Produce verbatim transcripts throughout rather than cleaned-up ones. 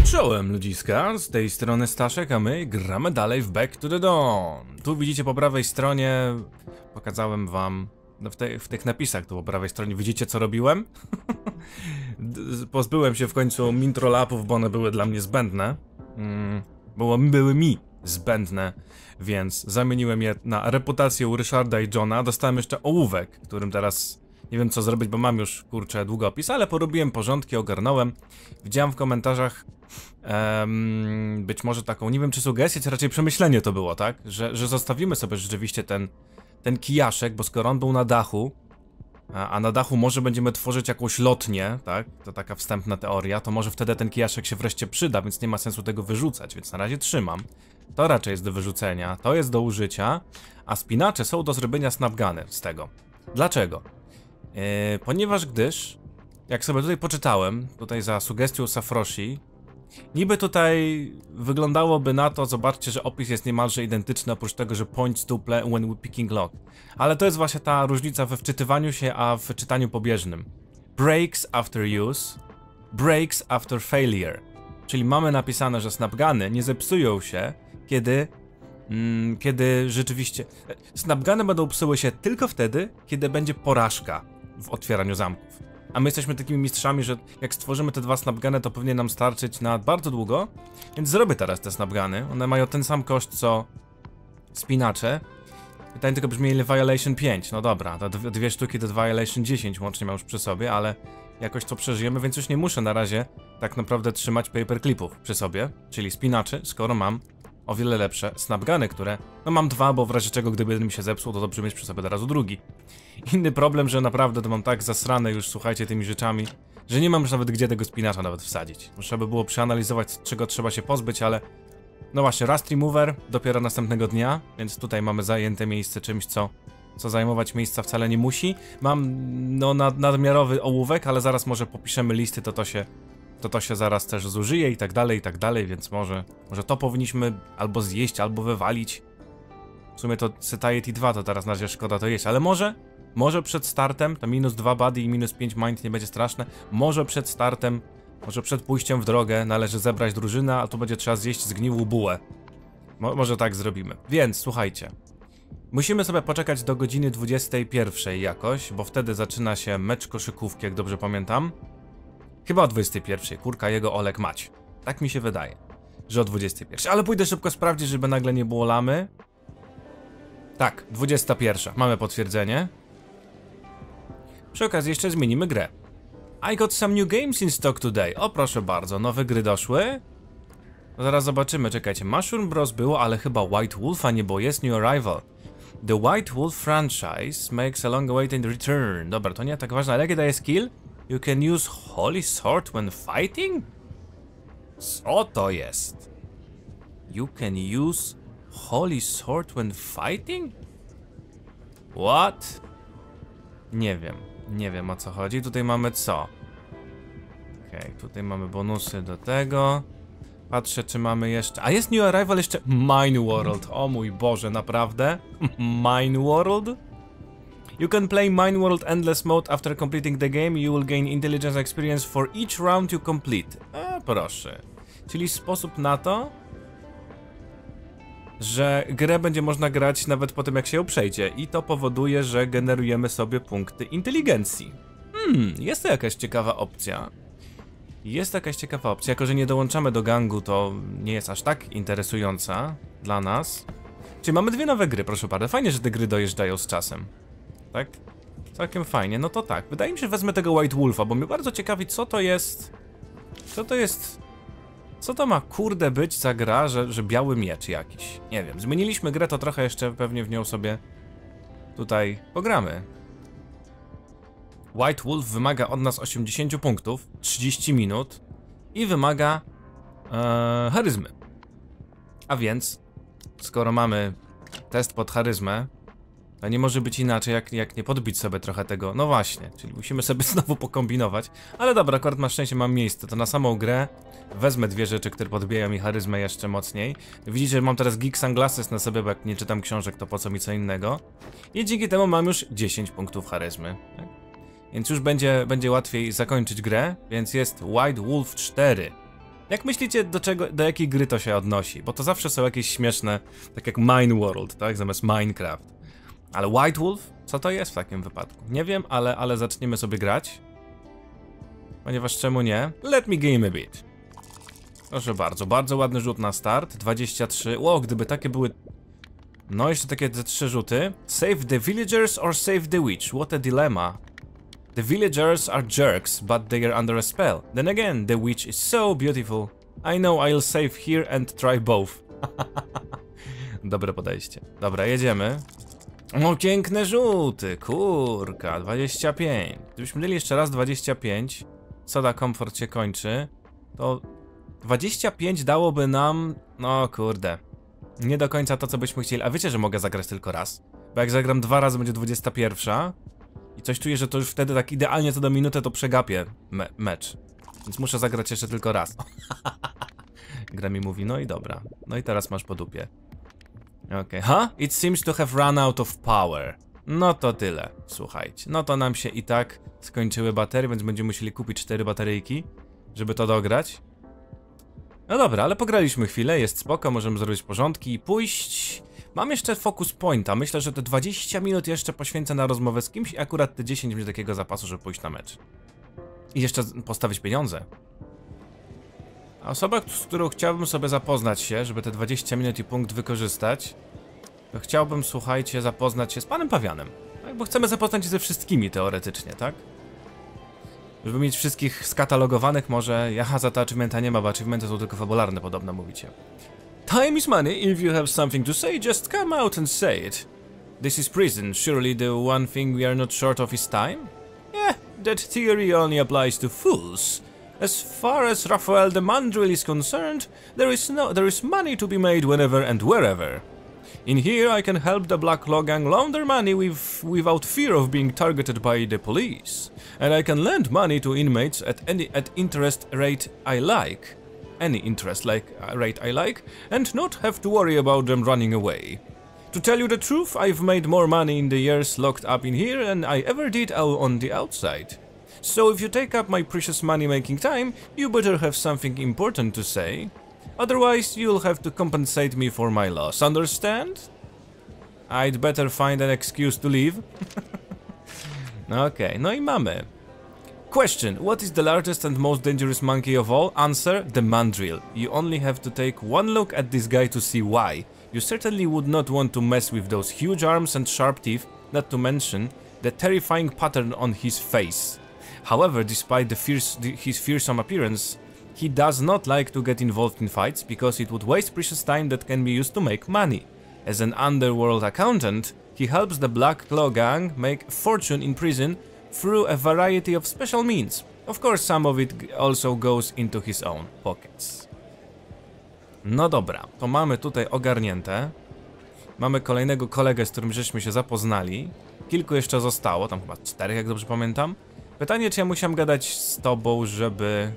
Czołem ludziska, z tej strony Staszek, a my gramy dalej w Back to the Dawn. Tu widzicie po prawej stronie, pokazałem wam, no w, te, w tych napisach tu po prawej stronie widzicie co robiłem? Pozbyłem się w końcu mintrolapów, bo one były dla mnie zbędne. Mm, było, były mi zbędne, więc zamieniłem je na reputację u Ryszarda i Johna. Dostałem jeszcze ołówek, którym teraz nie wiem co zrobić, bo mam już, kurczę, długopis, ale porobiłem porządki, ogarnąłem. Widziałem w komentarzach um, być może taką, nie wiem czy sugestię, czy raczej przemyślenie to było, tak? Że, że zostawimy sobie rzeczywiście ten, ten kijaszek, bo skoro on był na dachu, a, a na dachu może będziemy tworzyć jakąś lotnię, tak? To taka wstępna teoria, to może wtedy ten kijaszek się wreszcie przyda, więc nie ma sensu tego wyrzucać, więc na razie trzymam. To raczej jest do wyrzucenia, to jest do użycia, a spinacze są do zrobienia snapguny z tego. Dlaczego? Yy, ponieważ gdyż, jak sobie tutaj poczytałem, tutaj za sugestią Safroshi, niby tutaj wyglądałoby na to, zobaczcie, że opis jest niemalże identyczny, oprócz tego, że points to play when picking lock. Ale to jest właśnie ta różnica we wczytywaniu się, a w czytaniu pobieżnym. Breaks after use, breaks after failure. Czyli mamy napisane, że snapguny nie zepsują się, kiedy... Mm, kiedy rzeczywiście... Snapguny będą psuły się tylko wtedy, kiedy będzie porażka w otwieraniu zamków. A my jesteśmy takimi mistrzami, że jak stworzymy te dwa snapguny, to pewnie nam starczyć na bardzo długo. Więc zrobię teraz te snapguny. One mają ten sam koszt co spinacze. Pytanie tylko brzmi, ile Violation pięć. No dobra, to dwie, dwie sztuki to Violation dziesięć łącznie mam już przy sobie, ale jakoś to przeżyjemy, więc już nie muszę na razie tak naprawdę trzymać paperclipów przy sobie, czyli spinaczy, skoro mam o wiele lepsze snapguny, które... No mam dwa, bo w razie czego gdyby jeden mi się zepsuł, to dobrze mieć przy sobie od razu drugi. Inny problem, że naprawdę to mam tak zasrane już, słuchajcie, tymi rzeczami, że nie mam już nawet gdzie tego spinacza nawet wsadzić. Trzeba by było przeanalizować, czego trzeba się pozbyć, ale... No właśnie, Rust Remover dopiero następnego dnia, więc tutaj mamy zajęte miejsce czymś, co... co zajmować miejsca wcale nie musi. Mam, no, nad, nadmiarowy ołówek, ale zaraz może popiszemy listy, to to się... to to się zaraz też zużyje i tak dalej, i tak dalej, więc może, może to powinniśmy albo zjeść, albo wywalić. W sumie to Satiety dwa to teraz na razie szkoda to jeść, ale może, może przed startem, to minus dwa body i minus pięć mind nie będzie straszne, może przed startem, może przed pójściem w drogę należy zebrać drużynę, a tu będzie trzeba zjeść zgniłą bułę. Mo może tak zrobimy. Więc słuchajcie, musimy sobie poczekać do godziny dwudziestej pierwszej jakoś, bo wtedy zaczyna się mecz koszykówki, jak dobrze pamiętam. Chyba o dwudziestej pierwszej, kurka jego Olek mać. Tak mi się wydaje, że o dwudziestej pierwszej. Ale pójdę szybko sprawdzić, żeby nagle nie było lamy. Tak, dwudziesta pierwsza. Mamy potwierdzenie. Przy okazji jeszcze zmienimy grę. I got some new games in stock today. O proszę bardzo, nowe gry doszły. No zaraz zobaczymy, czekajcie. Mushroom Bros było, ale chyba White Wolf, a nie, bo jest New Arrival. The White Wolf franchise makes a long awaited return. Dobra, to nie tak ważne, ale jakie daje skill? You can use Holy Sword when fighting? Co to jest? You can use Holy Sword when fighting? What? Nie wiem, nie wiem o co chodzi. Tutaj mamy co? Okej, okay, tutaj mamy bonusy do tego. Patrzę czy mamy jeszcze... A jest New Arrival jeszcze... Mine World, o mój Boże, naprawdę? Mine World? You can play Mine World Endless Mode after completing the game. You will gain intelligence experience for each round you complete. A, proszę. Czyli sposób na to, że grę będzie można grać nawet po tym jak się ją przejdzie. I to powoduje, że generujemy sobie punkty inteligencji. Hmm, jest to jakaś ciekawa opcja. Jest to jakaś ciekawa opcja. Jako że nie dołączamy do gangu, to nie jest aż tak interesująca dla nas. Czyli mamy dwie nowe gry, proszę bardzo. Fajnie, że te gry dojeżdżają z czasem. Tak? Całkiem fajnie, no to tak. Wydaje mi się, że wezmę tego White Wolfa, bo mnie bardzo ciekawi, co to jest... Co to jest... Co to ma kurde być za gra, że, że biały miecz jakiś? Nie wiem, zmieniliśmy grę, to trochę jeszcze pewnie w nią sobie tutaj pogramy. White Wolf wymaga od nas osiemdziesiąt punktów, trzydzieści minut i wymaga ee, charyzmy. A więc, skoro mamy test pod charyzmę, to nie może być inaczej, jak, jak nie podbić sobie trochę tego. No właśnie, czyli musimy sobie znowu pokombinować. Ale dobra, akurat na szczęście mam miejsce, to na samą grę wezmę dwie rzeczy, które podbijają mi charyzmę jeszcze mocniej. Widzicie, że mam teraz Geek Sunglasses na sobie, bo jak nie czytam książek, to po co mi co innego. I dzięki temu mam już dziesięć punktów charyzmy. Tak? Więc już będzie, będzie łatwiej zakończyć grę, więc jest White Wolf cztery. Jak myślicie, do czego, do jakiej gry to się odnosi? Bo to zawsze są jakieś śmieszne, tak jak Mine World, tak? Zamiast Minecraft. Ale White Wolf? Co to jest w takim wypadku? Nie wiem, ale, ale zaczniemy sobie grać. Ponieważ czemu nie? Let me game a bit. Proszę bardzo, bardzo ładny rzut na start. dwadzieścia trzy. Ło, gdyby takie były... No, jeszcze takie te trzy rzuty. Save the villagers or save the witch? What a dilemma. The villagers are jerks, but they are under a spell. Then again, the witch is so beautiful. I know I'll save here and try both. Dobre podejście. Dobra, jedziemy. O, piękne rzuty, kurka, dwadzieścia pięć. Gdybyśmy mieli jeszcze raz dwadzieścia pięć, Soda Comfort się kończy, to dwadzieścia pięć dałoby nam, no kurde, nie do końca to, co byśmy chcieli. A wiecie, że mogę zagrać tylko raz? Bo jak zagram dwa razy, będzie dwudziesta pierwsza i coś czuję, że to już wtedy tak idealnie co do minuty to przegapię me mecz. Więc muszę zagrać jeszcze tylko raz. Gra mi mówi, no i dobra. No i teraz masz po dupie. Okej, okay. Huh? It seems to have run out of power. No to tyle, słuchajcie. No to nam się i tak skończyły baterie, więc będziemy musieli kupić cztery bateryjki, żeby to dograć. No dobra, ale pograliśmy chwilę, jest spoko, możemy zrobić porządki i pójść. Mam jeszcze focus pointa, myślę, że te dwadzieścia minut jeszcze poświęcę na rozmowę z kimś i akurat te dziesięć minut takiego zapasu, żeby pójść na mecz. I jeszcze postawić pieniądze. A osoba, z którą chciałbym sobie zapoznać się, żeby te dwadzieścia minut i punkt wykorzystać, to chciałbym, słuchajcie, zapoznać się z panem Pawianem. Tak? Bo chcemy zapoznać się ze wszystkimi teoretycznie, tak? Żeby mieć wszystkich skatalogowanych, może... Jaha, za te achievementa nie ma, bo achievementy są tylko fabularne, podobno mówicie. Time is money. If you have something to say, just come out and say it. This is prison. Surely the one thing we are not short of is time? Yeah, that theory only applies to fools. As far as Raphael the Mandrill is concerned, there is no, there is money to be made whenever and wherever. In here I can help the Black Law Gang launder money with, without fear of being targeted by the police. And I can lend money to inmates at any at interest rate I like. Any interest like uh, rate I like, and not have to worry about them running away. To tell you the truth, I've made more money in the years locked up in here than I ever did out on the outside. So if you take up my precious money-making time, you better have something important to say. Otherwise, you'll have to compensate me for my loss, understand? I'd better find an excuse to leave. Okej, okay, no i mamy. Question, what is the largest and most dangerous monkey of all? Answer, the mandrill. You only have to take one look at this guy to see why. You certainly would not want to mess with those huge arms and sharp teeth, not to mention the terrifying pattern on his face. However, despite the fierce, the, his fearsome appearance, he does not like to get involved in fights because it would waste precious time that can be used to make money. As an underworld accountant, he helps the Black Claw Gang make a fortune in prison through a variety of special means. Of course, some of it also goes into his own pockets. No dobra, to mamy tutaj ogarnięte. Mamy kolejnego kolegę, z którym żeśmy się zapoznali. Kilku jeszcze zostało, tam chyba czterech, jak dobrze pamiętam. Pytanie, czy ja musiałem gadać z tobą, żeby...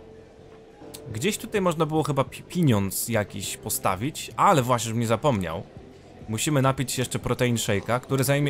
Gdzieś tutaj można było chyba pieniądz jakiś postawić, ale właśnie, żebym nie zapomniał. Musimy napić się jeszcze protein shake'a, który zajmie...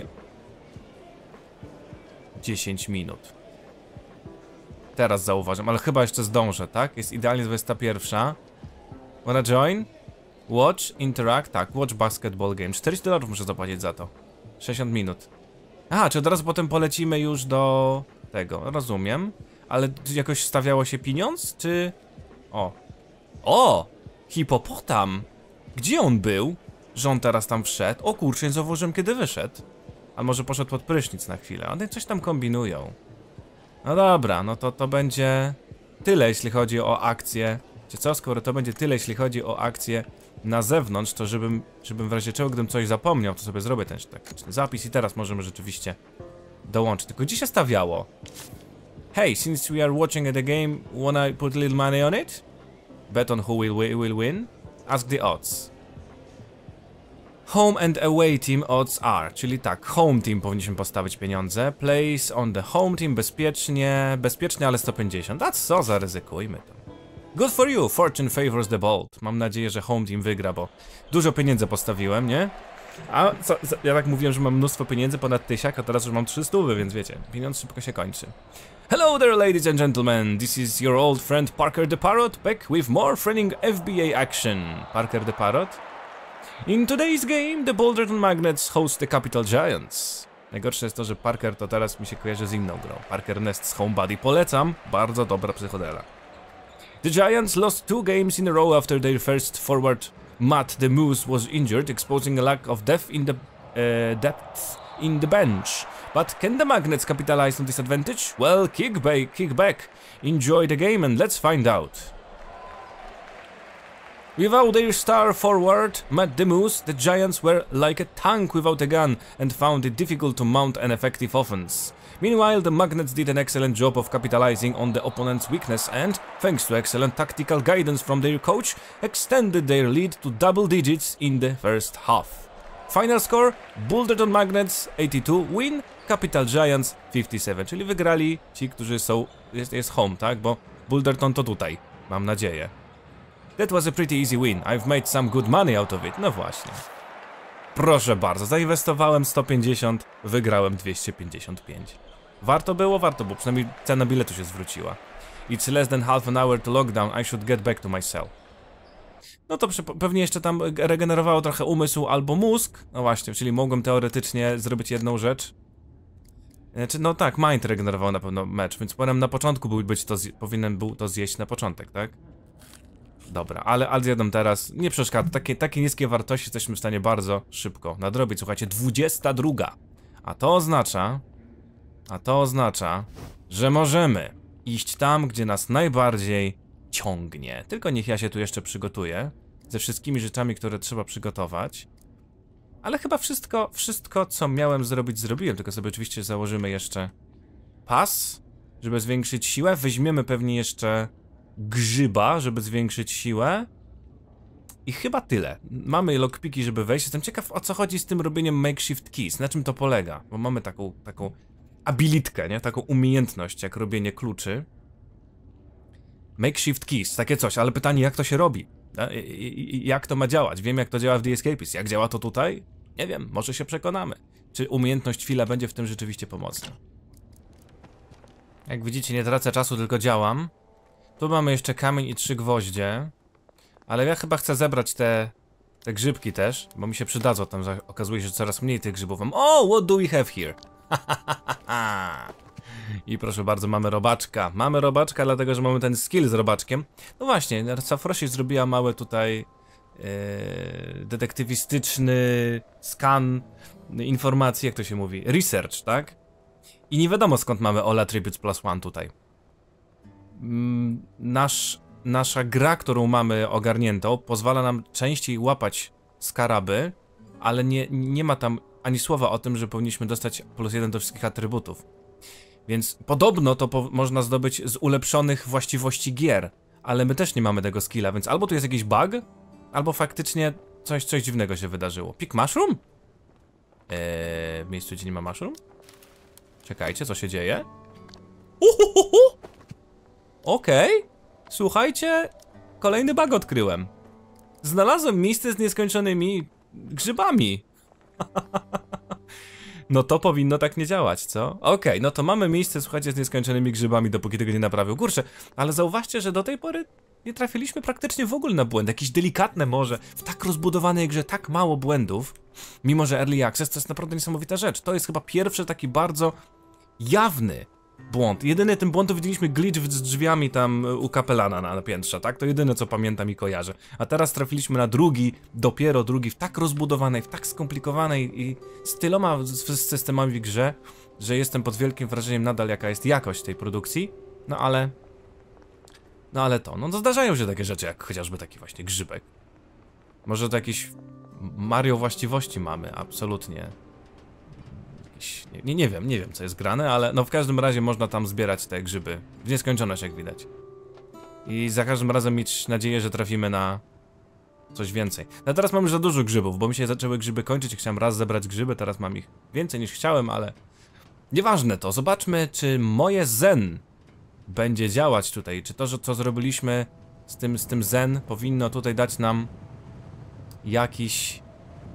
dziesięć minut. Teraz zauważam, ale chyba jeszcze zdążę, tak? Jest idealnie dwudziesta pierwsza. Wanna join? Watch, interact, tak, watch basketball game. czterdzieści dolarów muszę zapłacić za to. sześćdziesiąt minut. Aha, czy od razu potem polecimy już do tego, rozumiem. Ale jakoś stawiało się pieniądz, czy... O. O! Hipopotam! Gdzie on był? Że on teraz tam wszedł? O kurczę, nie zauważyłem, kiedy wyszedł. A może poszedł pod prysznic na chwilę. One coś tam kombinują. No dobra, no to to będzie tyle, jeśli chodzi o akcję. Czy co? Skoro to będzie tyle, jeśli chodzi o akcję na zewnątrz, to żebym, żebym w razie czego, gdybym coś zapomniał, to sobie zrobię ten taktyczny zapis i teraz możemy rzeczywiście dołączyć. Tylko gdzie się stawiało? Hey, since we are watching the game, wanna put a little money on it? Bet on who will, will win? Ask the odds. Home and away team odds are, czyli tak, home team powinniśmy postawić pieniądze. Place on the home team bezpiecznie, bezpiecznie, ale sto pięćdziesiąt. A co, zaryzykujmy to. Good for you, fortune favors the bold. Mam nadzieję, że home team wygra, bo dużo pieniędzy postawiłem, nie? A co, co, ja tak mówiłem, że mam mnóstwo pieniędzy, ponad tysiak, a teraz już mam trzysta, więc wiecie, pieniądz szybko się kończy. Hello there, ladies and gentlemen, this is your old friend Parker the Parrot, back with more thrilling F B A action. Parker the Parrot? In today's game, the Boulderton Magnets host the Capital Giants. Najgorsze jest to, że Parker to teraz mi się kojarzy z inną grą. Parker Nest's Home Buddy, polecam, bardzo dobra psychodela. The Giants lost two games in a row after their first forward, Matt the Moose, was injured, exposing a lack of depth in the uh, depth in the bench. But can the Magnets capitalize on this advantage? Well, kick back, kick back, enjoy the game and let's find out. Without their star forward, Matt the Moose, the Giants were like a tank without a gun and found it difficult to mount an effective offense. Meanwhile, the Magnets did an excellent job of capitalizing on the opponent's weakness and, thanks to excellent tactical guidance from their coach, extended their lead to double digits in the first half. Final score: Boulderton Magnets eighty-two win, Capital Giants fifty-seven, czyli wygrali ci, którzy są, jest, jest home, tak? Bo Boulderton to tutaj, mam nadzieję. That was a pretty easy win, I've made some good money out of it, no właśnie. Proszę bardzo, zainwestowałem sto pięćdziesiąt, wygrałem dwieście pięćdziesiąt pięć. Warto było? Warto, bo przynajmniej cena biletu się zwróciła. It's less than half an hour to lockdown, I should get back to my cell. No to pewnie jeszcze tam regenerowało trochę umysł albo mózg. No właśnie, czyli mogłem teoretycznie zrobić jedną rzecz. Znaczy, no tak, mind regenerował na pewno mecz, więc powinienem na początku był być to powinien był to zjeść na początek, tak? Dobra, ale, ale zjadam teraz, nie przeszkadza, takie, takie niskie wartości jesteśmy w stanie bardzo szybko nadrobić. Słuchajcie, dwudziesta druga. A to oznacza, a to oznacza, że możemy iść tam, gdzie nas najbardziej ciągnie. Tylko niech ja się tu jeszcze przygotuję ze wszystkimi rzeczami, które trzeba przygotować. Ale chyba wszystko, wszystko co miałem zrobić, zrobiłem. Tylko sobie oczywiście założymy jeszcze pas, żeby zwiększyć siłę. Weźmiemy pewnie jeszcze grzyba, żeby zwiększyć siłę. I chyba tyle. Mamy lockpiki, żeby wejść. Jestem ciekaw, o co chodzi z tym robieniem makeshift keys. Na czym to polega? Bo mamy taką, taką abilitkę, nie? Taką umiejętność, jak robienie kluczy. Makeshift keys, takie coś, ale pytanie, jak to się robi? Jak to ma działać? Wiem, jak to działa w The Escapist. Jak działa to tutaj? Nie wiem, może się przekonamy. Czy umiejętność chwila będzie w tym rzeczywiście pomocna? Jak widzicie, nie tracę czasu, tylko działam. Tu mamy jeszcze kamień i trzy gwoździe. Ale ja chyba chcę zebrać te, te grzybki też, bo mi się przydadzą. Tam okazuje się, że coraz mniej tych grzybów mam. O, what do we have here? I proszę bardzo, mamy robaczka. Mamy robaczka, dlatego że mamy ten skill z robaczkiem. No właśnie, Safrosi zrobiła mały tutaj yy, detektywistyczny skan informacji, jak to się mówi, research, tak? I nie wiadomo, skąd mamy all attributes plus one tutaj. Mm, nasz, nasza gra, którą mamy ogarniętą, pozwala nam częściej łapać skaraby, ale nie, nie ma tam ani słowa o tym, że powinniśmy dostać plus jeden do wszystkich atrybutów. Więc podobno to po można zdobyć z ulepszonych właściwości gier, ale my też nie mamy tego skilla, więc albo tu jest jakiś bug, albo faktycznie coś, coś dziwnego się wydarzyło. Pick mushroom? Eee, w miejscu, gdzie nie ma mushroom? Czekajcie, co się dzieje? Uhuhuhu! Okej, okay. Słuchajcie, kolejny bug odkryłem. Znalazłem miejsce z nieskończonymi grzybami. No to powinno tak nie działać, co? Okej, okay, no to mamy miejsce, słuchajcie, z nieskończonymi grzybami, dopóki tego nie naprawił. Kurczę, ale zauważcie, że do tej pory nie trafiliśmy praktycznie w ogóle na błędy. Jakieś delikatne może, w tak rozbudowanej grze tak mało błędów, mimo że Early Access to jest naprawdę niesamowita rzecz. To jest chyba pierwszy taki bardzo jawny błąd. Jedyny tym błąd to widzieliśmy glitch z drzwiami tam u kapelana na piętrze, tak? To jedyne, co pamiętam i kojarzę. A teraz trafiliśmy na drugi, dopiero drugi, w tak rozbudowanej, w tak skomplikowanej i z tyloma systemami w grze, że jestem pod wielkim wrażeniem nadal, jaka jest jakość tej produkcji. No ale... No ale to, no to zdarzają się takie rzeczy, jak chociażby taki właśnie grzybek. Może to jakieś Mario właściwości mamy, absolutnie. Nie, nie wiem, nie wiem co jest grane, ale no w każdym razie można tam zbierać te grzyby w nieskończoność, jak widać. I za każdym razem mieć nadzieję, że trafimy na coś więcej. No teraz mam już za dużo grzybów, bo mi się zaczęły grzyby kończyć i chciałem raz zebrać grzyby, teraz mam ich więcej niż chciałem, ale nieważne to. Zobaczmy, czy moje zen będzie działać tutaj, czy to, że co zrobiliśmy z tym, z tym zen powinno tutaj dać nam jakiś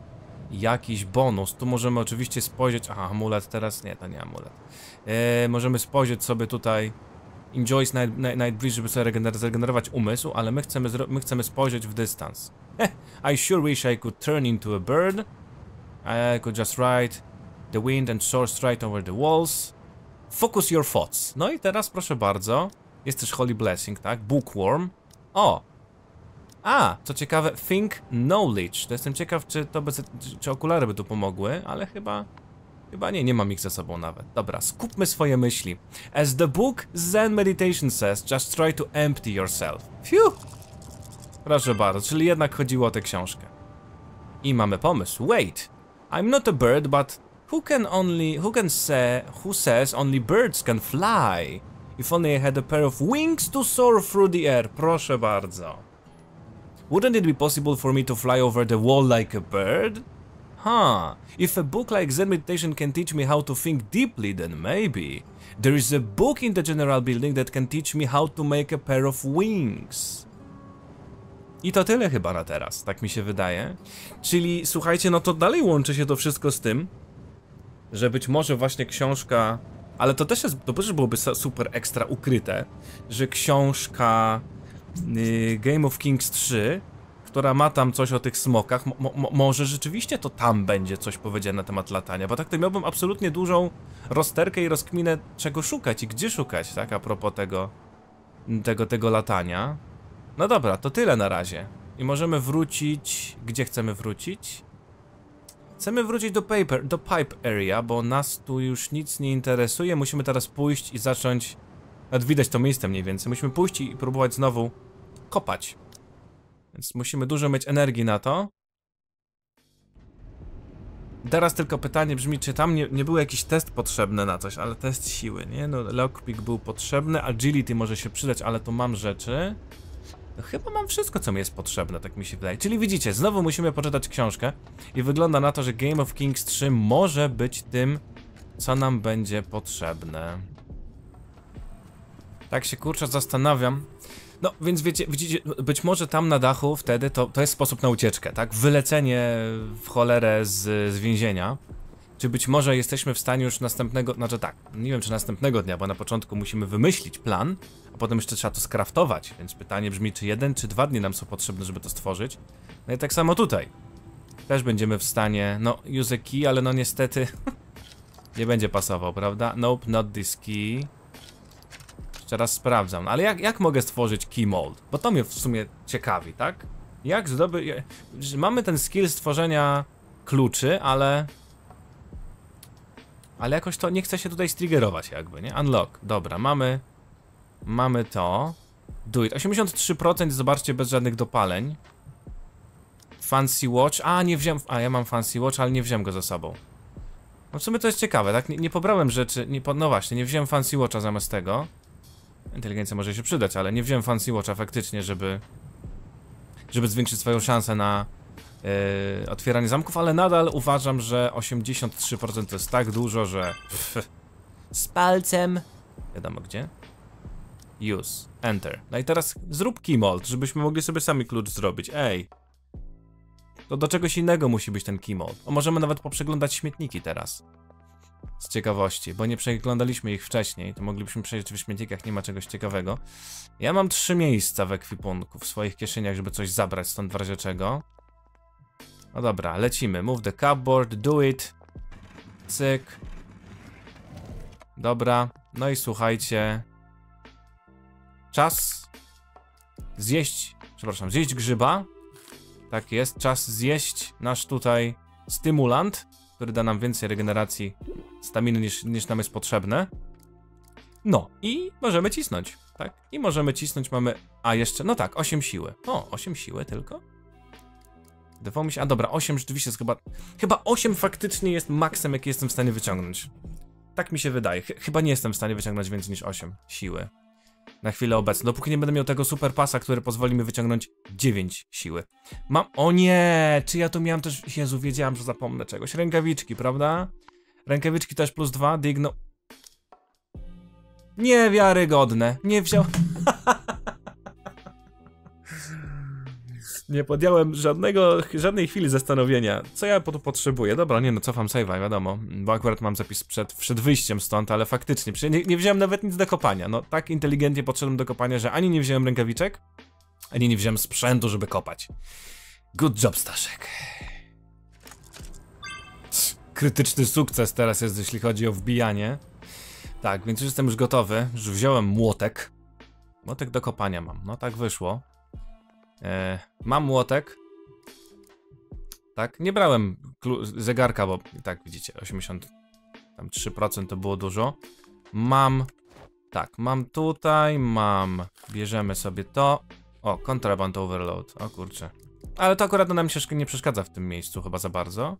jakiś bonus. Tu możemy oczywiście spojrzeć... Aha, amulet teraz... Nie, to nie amulet. Eee, możemy spojrzeć sobie tutaj... Enjoys night, night, night breeze, żeby sobie regener zregenerować umysł, ale my chcemy, my chcemy spojrzeć w dystans. I sure wish I could turn into a bird. I could just ride the wind and soar straight over the walls. Focus your thoughts. No i teraz proszę bardzo. Jest też Holy Blessing, tak? Bookworm. O! A, co ciekawe, Think Knowledge. To jestem ciekaw, czy to bez, czy, czy okulary by tu pomogły, ale chyba... Chyba nie, nie mam ich ze sobą nawet. Dobra, skupmy swoje myśli. As the book Zen Meditation says, just try to empty yourself. Phew! Proszę bardzo, czyli jednak chodziło o tę książkę. I mamy pomysł. Wait, I'm not a bird, but who can only, who can say, who says only birds can fly? If only I had a pair of wings to soar through the air. Proszę bardzo. Wouldn't it be possible for me to fly over the wall like a bird? Huh, if a book like Zen Meditation can teach me how to think deeply, then maybe there is a book in the general building that can teach me how to make a pair of wings. I to tyle chyba na teraz, tak mi się wydaje. Czyli słuchajcie, no to dalej łączy się to wszystko z tym, że być może właśnie książka, ale to też jest, to też byłoby super ekstra ukryte, że książka y, Game of Kings trzy, która ma tam coś o tych smokach, mo mo może rzeczywiście to tam będzie coś powiedziane na temat latania, bo tak to miałbym absolutnie dużą rozterkę i rozkminę, czego szukać i gdzie szukać, tak, a propos tego, tego, tego latania. No dobra, to tyle na razie. I możemy wrócić... Gdzie chcemy wrócić? Chcemy wrócić do paper, do pipe area, bo nas tu już nic nie interesuje. Musimy teraz pójść i zacząć... Nawet widać to miejsce mniej więcej. Musimy pójść i próbować znowu kopać. Więc musimy dużo mieć energii na to. Teraz tylko pytanie brzmi, czy tam nie, nie był jakiś test potrzebny na coś, ale test siły, nie? No, lockpick był potrzebny, agility może się przydać, ale tu mam rzeczy. No, chyba mam wszystko, co mi jest potrzebne, tak mi się wydaje. Czyli widzicie, znowu musimy poczytać książkę i wygląda na to, że Game of Kings trzy może być tym, co nam będzie potrzebne. Tak się kurczę zastanawiam. No, więc wiecie, widzicie, być może tam na dachu wtedy to, to jest sposób na ucieczkę, tak? Wylecenie w cholerę z, z więzienia. Czy być może jesteśmy w stanie już następnego, znaczy tak, nie wiem czy następnego dnia, bo na początku musimy wymyślić plan, a potem jeszcze trzeba to skraftować, więc pytanie brzmi, czy jeden czy dwa dni nam są potrzebne, żeby to stworzyć. No i tak samo tutaj. Też będziemy w stanie, no, use a key, ale no niestety nie będzie pasował, prawda? Nope, not this key. Jeszcze raz sprawdzam, ale jak, jak mogę stworzyć key mold? Bo to mnie w sumie ciekawi, tak? Jak zdobyć... Mamy ten skill stworzenia kluczy, ale... Ale jakoś to nie chce się tutaj striggerować jakby, nie? Unlock, dobra, mamy... Mamy to... Do it, osiemdziesiąt trzy procent, zobaczcie, bez żadnych dopaleń. Fancy watch, a nie wziąłem... A ja mam fancy watch, ale nie wziąłem go ze sobą. No w sumie to jest ciekawe, tak? Nie, nie pobrałem rzeczy, nie, no właśnie, nie wziąłem fancy watcha zamiast tego. Inteligencja może się przydać, ale nie wziąłem fancy watcha faktycznie, żeby... Żeby zwiększyć swoją szansę na... Yy, otwieranie zamków, ale nadal uważam, że osiemdziesiąt trzy procent to jest tak dużo, że pff, z palcem wiadomo gdzie. Use, enter. No i teraz zrób key mold, żebyśmy mogli sobie sami klucz zrobić. Ej, to do czegoś innego musi być ten key mold. O, możemy nawet poprzeglądać śmietniki teraz z ciekawości, bo nie przeglądaliśmy ich wcześniej. To moglibyśmy przejrzeć, czy w śmietnikach nie ma czegoś ciekawego. Ja mam trzy miejsca w ekwipunku, w swoich kieszeniach, żeby coś zabrać stąd w razie czego. No dobra, lecimy. Move the cupboard, do it. Cyk. Dobra, no i słuchajcie. Czas zjeść, przepraszam, zjeść grzyba. Tak jest, czas zjeść nasz tutaj stymulant, który da nam więcej regeneracji staminy niż, niż nam jest potrzebne. No i możemy cisnąć, tak? I możemy cisnąć, mamy... A jeszcze, no tak, osiem siły. O, osiem siły tylko? Wydawało mi się, a dobra, osiem rzeczywiście jest chyba... Chyba osiem faktycznie jest maksem, jaki jestem w stanie wyciągnąć. Tak mi się wydaje. Ch chyba nie jestem w stanie wyciągnąć więcej niż osiem siły. Na chwilę obecną. Dopóki nie będę miał tego super pasa, który pozwoli mi wyciągnąć dziewięć siły. Mam... O nie! Czy ja tu miałem też... Jezu, wiedziałem, że zapomnę czegoś. Rękawiczki, prawda? Rękawiczki też plus dwa. Digno... Niewiarygodne. Nie wziął... Nie podjąłem żadnego, żadnej chwili zastanowienia, co ja tu potrzebuję. Dobra, nie no, cofam save'a, wiadomo, bo akurat mam zapis przed, przed wyjściem stąd, ale faktycznie, nie, nie wziąłem nawet nic do kopania. No tak inteligentnie podszedłem do kopania, że ani nie wziąłem rękawiczek, ani nie wziąłem sprzętu, żeby kopać. Good job, Staszek. Krytyczny sukces teraz jest, jeśli chodzi o wbijanie. Tak, więc już jestem już gotowy, już wziąłem młotek. Młotek do kopania mam, no tak wyszło. E, mam młotek. Tak, nie brałem zegarka, bo tak widzicie, osiemdziesiąt trzy procent to było dużo. Mam, tak, mam tutaj, mam, bierzemy sobie to. O, contraband overload, o kurczę. Ale to akurat nam się nie przeszkadza w tym miejscu chyba za bardzo.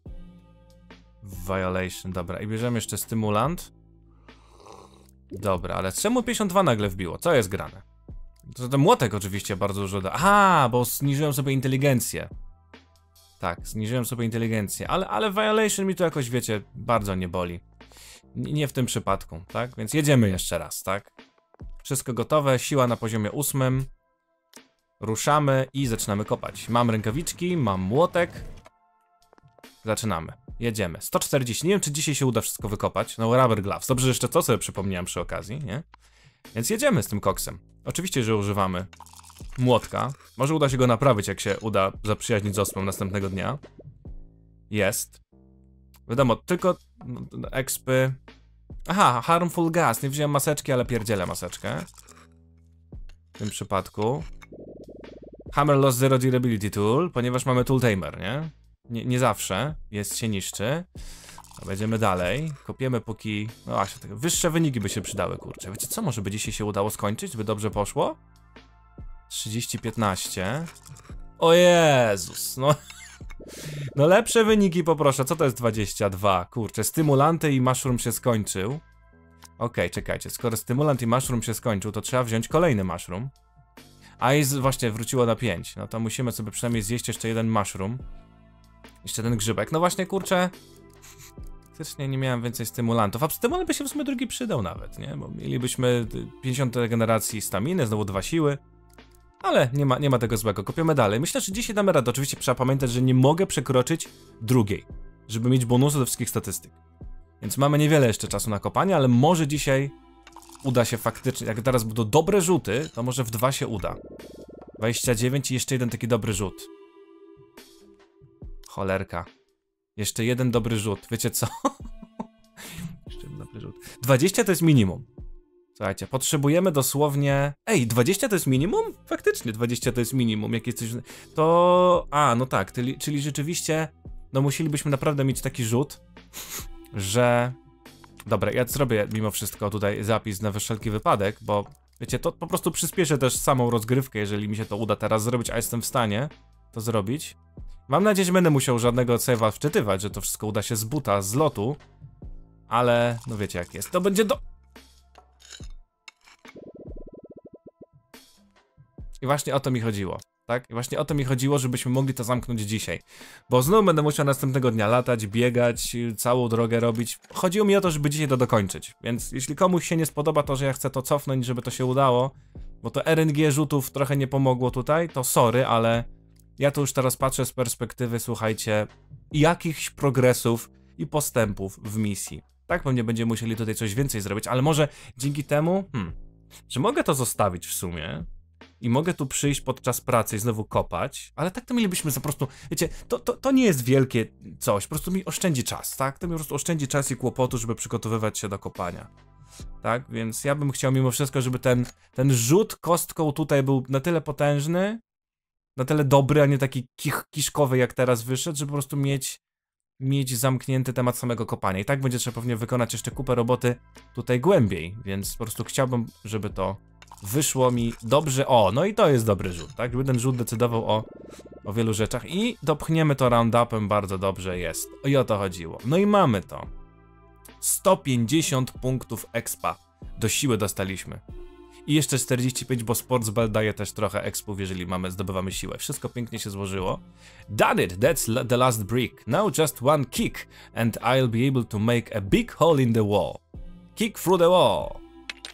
Violation, dobra, i bierzemy jeszcze stymulant. Dobra, ale czemu pięćdziesiąt dwa nagle wbiło? Co jest grane? To ten młotek oczywiście bardzo dużo da. Aha, bo zniżyłem sobie inteligencję. Tak, zniżyłem sobie inteligencję, ale, ale Violation mi to jakoś, wiecie, bardzo nie boli. N nie w tym przypadku, tak? Więc jedziemy jeszcze raz, tak? Wszystko gotowe, siła na poziomie ósmym. Ruszamy i zaczynamy kopać. Mam rękawiczki, mam młotek. Zaczynamy. Jedziemy. sto czterdzieści. Nie wiem, czy dzisiaj się uda wszystko wykopać. No, rubber gloves. Dobrze, że jeszcze to sobie przypomniałem przy okazji, nie? Więc jedziemy z tym koksem. Oczywiście, że używamy młotka. Może uda się go naprawić, jak się uda zaprzyjaźnić z ospą następnego dnia. Jest. Wiadomo, tylko no, expy. Aha, harmful gas. Nie wziąłem maseczki, ale pierdzielę maseczkę. W tym przypadku. Hammer lost zero durability tool, ponieważ mamy tool tamer, nie? Nie, nie zawsze jest się niszczy. No, będziemy dalej. Kopiemy póki... No właśnie, tak, wyższe wyniki by się przydały, kurczę. Wiecie co, może by dzisiaj się udało skończyć, by dobrze poszło? trzydzieści piętnaście. O Jezus, no... No lepsze wyniki poproszę. Co to jest dwadzieścia dwa? Kurczę, stymulanty i mushroom się skończył. Okej, okay, czekajcie, skoro stymulant i mushroom się skończył, to trzeba wziąć kolejny mushroom. A i właśnie wróciło na pięć. No to musimy sobie przynajmniej zjeść jeszcze jeden mushroom. Jeszcze ten grzybek. No właśnie, kurczę. Faktycznie nie miałem więcej stymulantów. A stymulant by się w sumie drugi przydał nawet, nie? Bo mielibyśmy pięćdziesiąt regeneracji staminy, znowu dwa siły. Ale nie ma, nie ma tego złego. Kopiemy dalej. Myślę, że dzisiaj damy radę. Oczywiście trzeba pamiętać, że nie mogę przekroczyć drugiej, żeby mieć bonusy do wszystkich statystyk. Więc mamy niewiele jeszcze czasu na kopanie, ale może dzisiaj uda się faktycznie. Jak teraz będą dobre rzuty, to może w dwa się uda. dwadzieścia dziewięć i jeszcze jeden taki dobry rzut. Cholerka. Jeszcze jeden dobry rzut. Wiecie co? Jeszcze jeden dobry rzut. dwadzieścia to jest minimum. Słuchajcie, potrzebujemy dosłownie... Ej, dwadzieścia to jest minimum? Faktycznie dwadzieścia to jest minimum. Jak jesteś... To... A, no tak. Czyli, czyli rzeczywiście... No musielibyśmy naprawdę mieć taki rzut, że... Dobra, ja zrobię mimo wszystko tutaj zapis na wszelki wypadek, bo... Wiecie, to po prostu przyspieszy też samą rozgrywkę, jeżeli mi się to uda teraz zrobić, a jestem w stanie to zrobić. Mam nadzieję, że będę musiał żadnego save'a wczytywać, że to wszystko uda się z buta, z lotu. Ale, no wiecie jak jest. To będzie do... I właśnie o to mi chodziło, tak? I właśnie o to mi chodziło, żebyśmy mogli to zamknąć dzisiaj. Bo znowu będę musiał następnego dnia latać, biegać, całą drogę robić. Chodziło mi o to, żeby dzisiaj to dokończyć. Więc jeśli komuś się nie spodoba to, że ja chcę to cofnąć, żeby to się udało, bo to R N G rzutów trochę nie pomogło tutaj, to sorry, ale... Ja tu już teraz patrzę z perspektywy, słuchajcie, jakichś progresów i postępów w misji. Tak, pewnie będziemy musieli tutaj coś więcej zrobić, ale może dzięki temu, hmm, że mogę to zostawić w sumie i mogę tu przyjść podczas pracy i znowu kopać, ale tak to mielibyśmy po prostu, wiecie, to, to, to nie jest wielkie coś, po prostu mi oszczędzi czas, tak? To mi po prostu oszczędzi czas i kłopotu, żeby przygotowywać się do kopania. Tak, więc ja bym chciał mimo wszystko, żeby ten, ten rzut kostką tutaj był na tyle potężny, na tyle dobry, a nie taki kich, kiszkowy jak teraz wyszedł, żeby po prostu mieć, mieć zamknięty temat samego kopania. I tak będzie trzeba pewnie wykonać jeszcze kupę roboty tutaj głębiej, więc po prostu chciałbym, żeby to wyszło mi dobrze. O, no i to jest dobry rzut, tak? Żeby ten rzut decydował o, o wielu rzeczach i dopchniemy to roundupem, bardzo dobrze jest. I o to chodziło. No i mamy to. sto pięćdziesiąt punktów expa do siły dostaliśmy. I jeszcze czterdzieści pięć, bo Sportsball daje też trochę expów, jeżeli mamy, zdobywamy siłę. Wszystko pięknie się złożyło. Done it! That's the last brick. Now just one kick and I'll be able to make a big hole in the wall. Kick through the wall.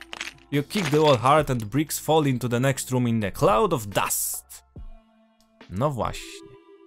You kick the wall hard and bricks fall into the next room in a cloud of dust. No właśnie.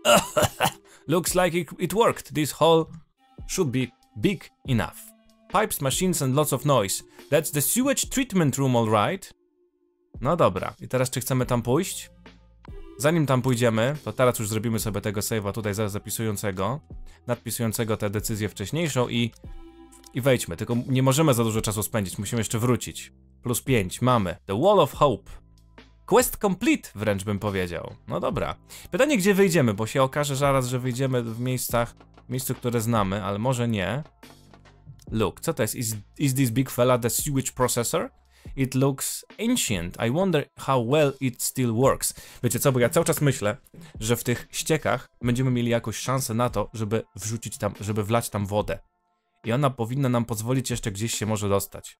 Looks like it, it worked. This hole should be big enough. Pipes, machines and lots of noise. That's the sewage treatment room, all right? No dobra. I teraz czy chcemy tam pójść? Zanim tam pójdziemy, to teraz już zrobimy sobie tego save'a tutaj zapisującego, nadpisującego tę decyzję wcześniejszą i, i wejdźmy. Tylko nie możemy za dużo czasu spędzić, musimy jeszcze wrócić. Plus pięć, mamy. The Wall of Hope. Quest complete, wręcz bym powiedział. No dobra. Pytanie, gdzie wyjdziemy, bo się okaże zaraz, że wyjdziemy w miejscach, w miejscu, które znamy, ale może nie. Look, co to jest? Is, is this big fella the sewage processor? It looks ancient. I wonder how well it still works. Wiecie co, bo ja cały czas myślę, że w tych ściekach będziemy mieli jakąś szansę na to, żeby wrzucić tam, żeby wlać tam wodę. I ona powinna nam pozwolić jeszcze gdzieś się może dostać.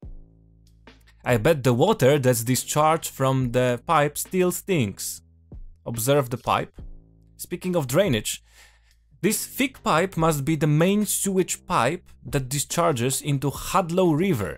I bet the water that's discharged from the pipe still stinks. Observe the pipe. Speaking of drainage, this thick pipe must be the main sewage pipe that discharges into Hadlow River.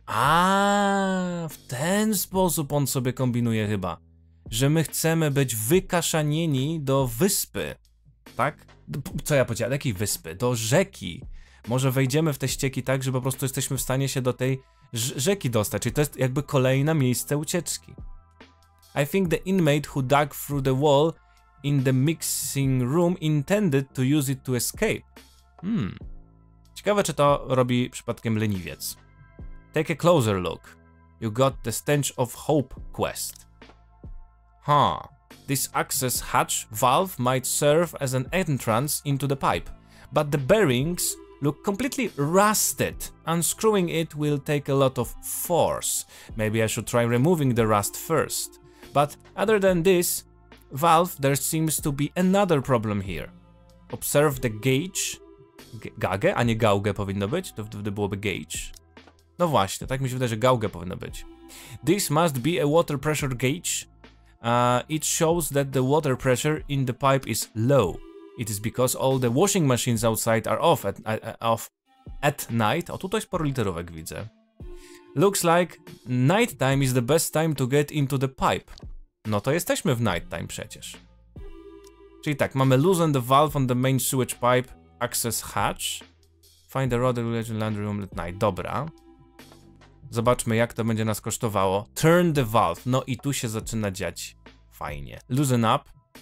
A, w ten sposób on sobie kombinuje chyba, że my chcemy być wykaszanieni do wyspy, tak? Co ja powiedziałem? Jakiej wyspy? Do rzeki. Może wejdziemy w te ścieki tak, że po prostu jesteśmy w stanie się do tej rzeki dostać, czyli to jest jakby kolejne miejsce ucieczki. I think the inmate who dug through the wall in the mixing room intended to use it to escape. Hmm. Ciekawe, czy to robi przypadkiem leniwiec. Take a closer look. You got the Stench of Hope quest. Huh. This access hatch valve might serve as an entrance into the pipe, but the bearings look completely rusted. Unscrewing it will take a lot of force. Maybe I should try removing the rust first. But other than this valve, there seems to be another problem here. Observe the gauge. G gauge, a nie gauge powinno być, to wtedy byłoby gauge. No właśnie, tak mi się wydaje, że gauge powinno być. This must be a water pressure gauge. Uh, it shows that the water pressure in the pipe is low. It is because all the washing machines outside are off at, uh, off at night. O, tutaj sporo literówek widzę. Looks like night time is the best time to get into the pipe. No to jesteśmy w night time przecież. Czyli tak, mamy loosen the valve on the main sewage pipe access hatch. Find the road regulation laundry room at night. Dobra. Zobaczmy, jak to będzie nas kosztowało. Turn the valve. No i tu się zaczyna dziać fajnie. Loosen up.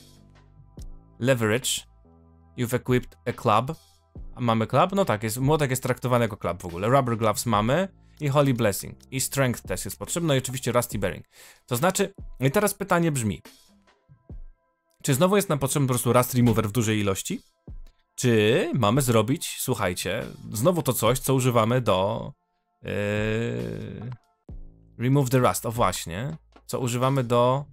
Leverage. You've equipped a club. A mamy club? No tak, jest, młotek jest traktowany jako club w ogóle. Rubber gloves mamy. I Holy Blessing. I Strength też jest potrzebny. No i oczywiście Rusty Bearing. To znaczy, i teraz pytanie brzmi. Czy znowu jest nam potrzebny po prostu Rust Remover w dużej ilości? Czy mamy zrobić, słuchajcie, znowu to coś, co używamy do... Yy, remove the Rust. O właśnie. Co używamy do...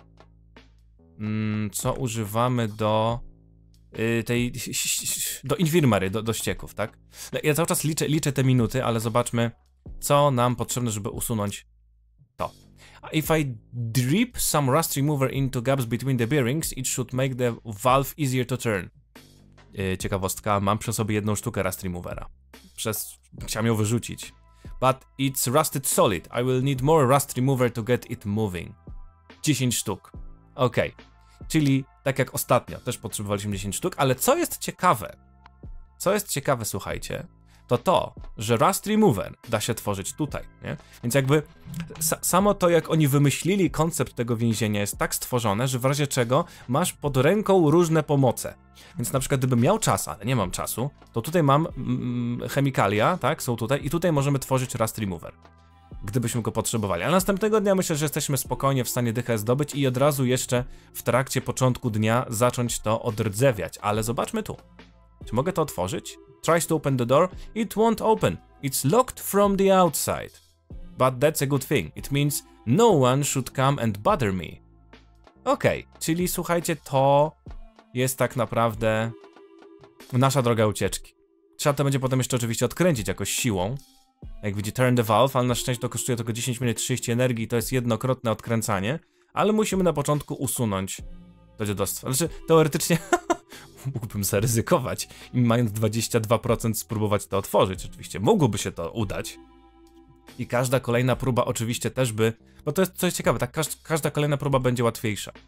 Mm, co używamy do... Yy, tej... do Infirmary, do, do ścieków, tak? Ja cały czas liczę, liczę te minuty, ale zobaczmy, co nam potrzebne, żeby usunąć to. If I drip some rust remover into gaps between the bearings, it should make the valve easier to turn. Yy, ciekawostka, mam przy sobie jedną sztukę rust removera. Przez... chciałem ją wyrzucić. But it's rusted solid. I will need more rust remover to get it moving. dziesięć sztuk. Okej. Okay. Czyli tak jak ostatnio, też potrzebowaliśmy dziesięć sztuk, ale co jest ciekawe, co jest ciekawe, słuchajcie, to to, że Rust Remover da się tworzyć tutaj, nie? Więc jakby sa samo to, jak oni wymyślili koncept tego więzienia, jest tak stworzone, że w razie czego masz pod ręką różne pomoce. Więc na przykład gdybym miał czas, ale nie mam czasu, to tutaj mam mm, chemikalia, tak, są tutaj i tutaj możemy tworzyć Rust Remover, gdybyśmy go potrzebowali. Ale następnego dnia myślę, że jesteśmy spokojnie w stanie dychę zdobyć i od razu jeszcze w trakcie początku dnia zacząć to odrdzewiać. Ale zobaczmy tu. Czy mogę to otworzyć? Tries to open the door. It won't open. It's locked from the outside. But that's a good thing. It means no one should come and bother me. Okej, okay, czyli słuchajcie, to jest tak naprawdę nasza droga ucieczki. Trzeba to będzie potem jeszcze oczywiście odkręcić jakoś siłą. Jak widzi, turn the valve, ale na szczęście to kosztuje tylko dziesięć minut trzydzieści energii, to jest jednokrotne odkręcanie, ale musimy na początku usunąć to dziadostwo. Znaczy, teoretycznie mógłbym zaryzykować i mając dwadzieścia dwa procent spróbować to otworzyć. Oczywiście mogłoby się to udać. I każda kolejna próba oczywiście też by, bo to jest coś ciekawe, tak, każda kolejna próba będzie łatwiejsza.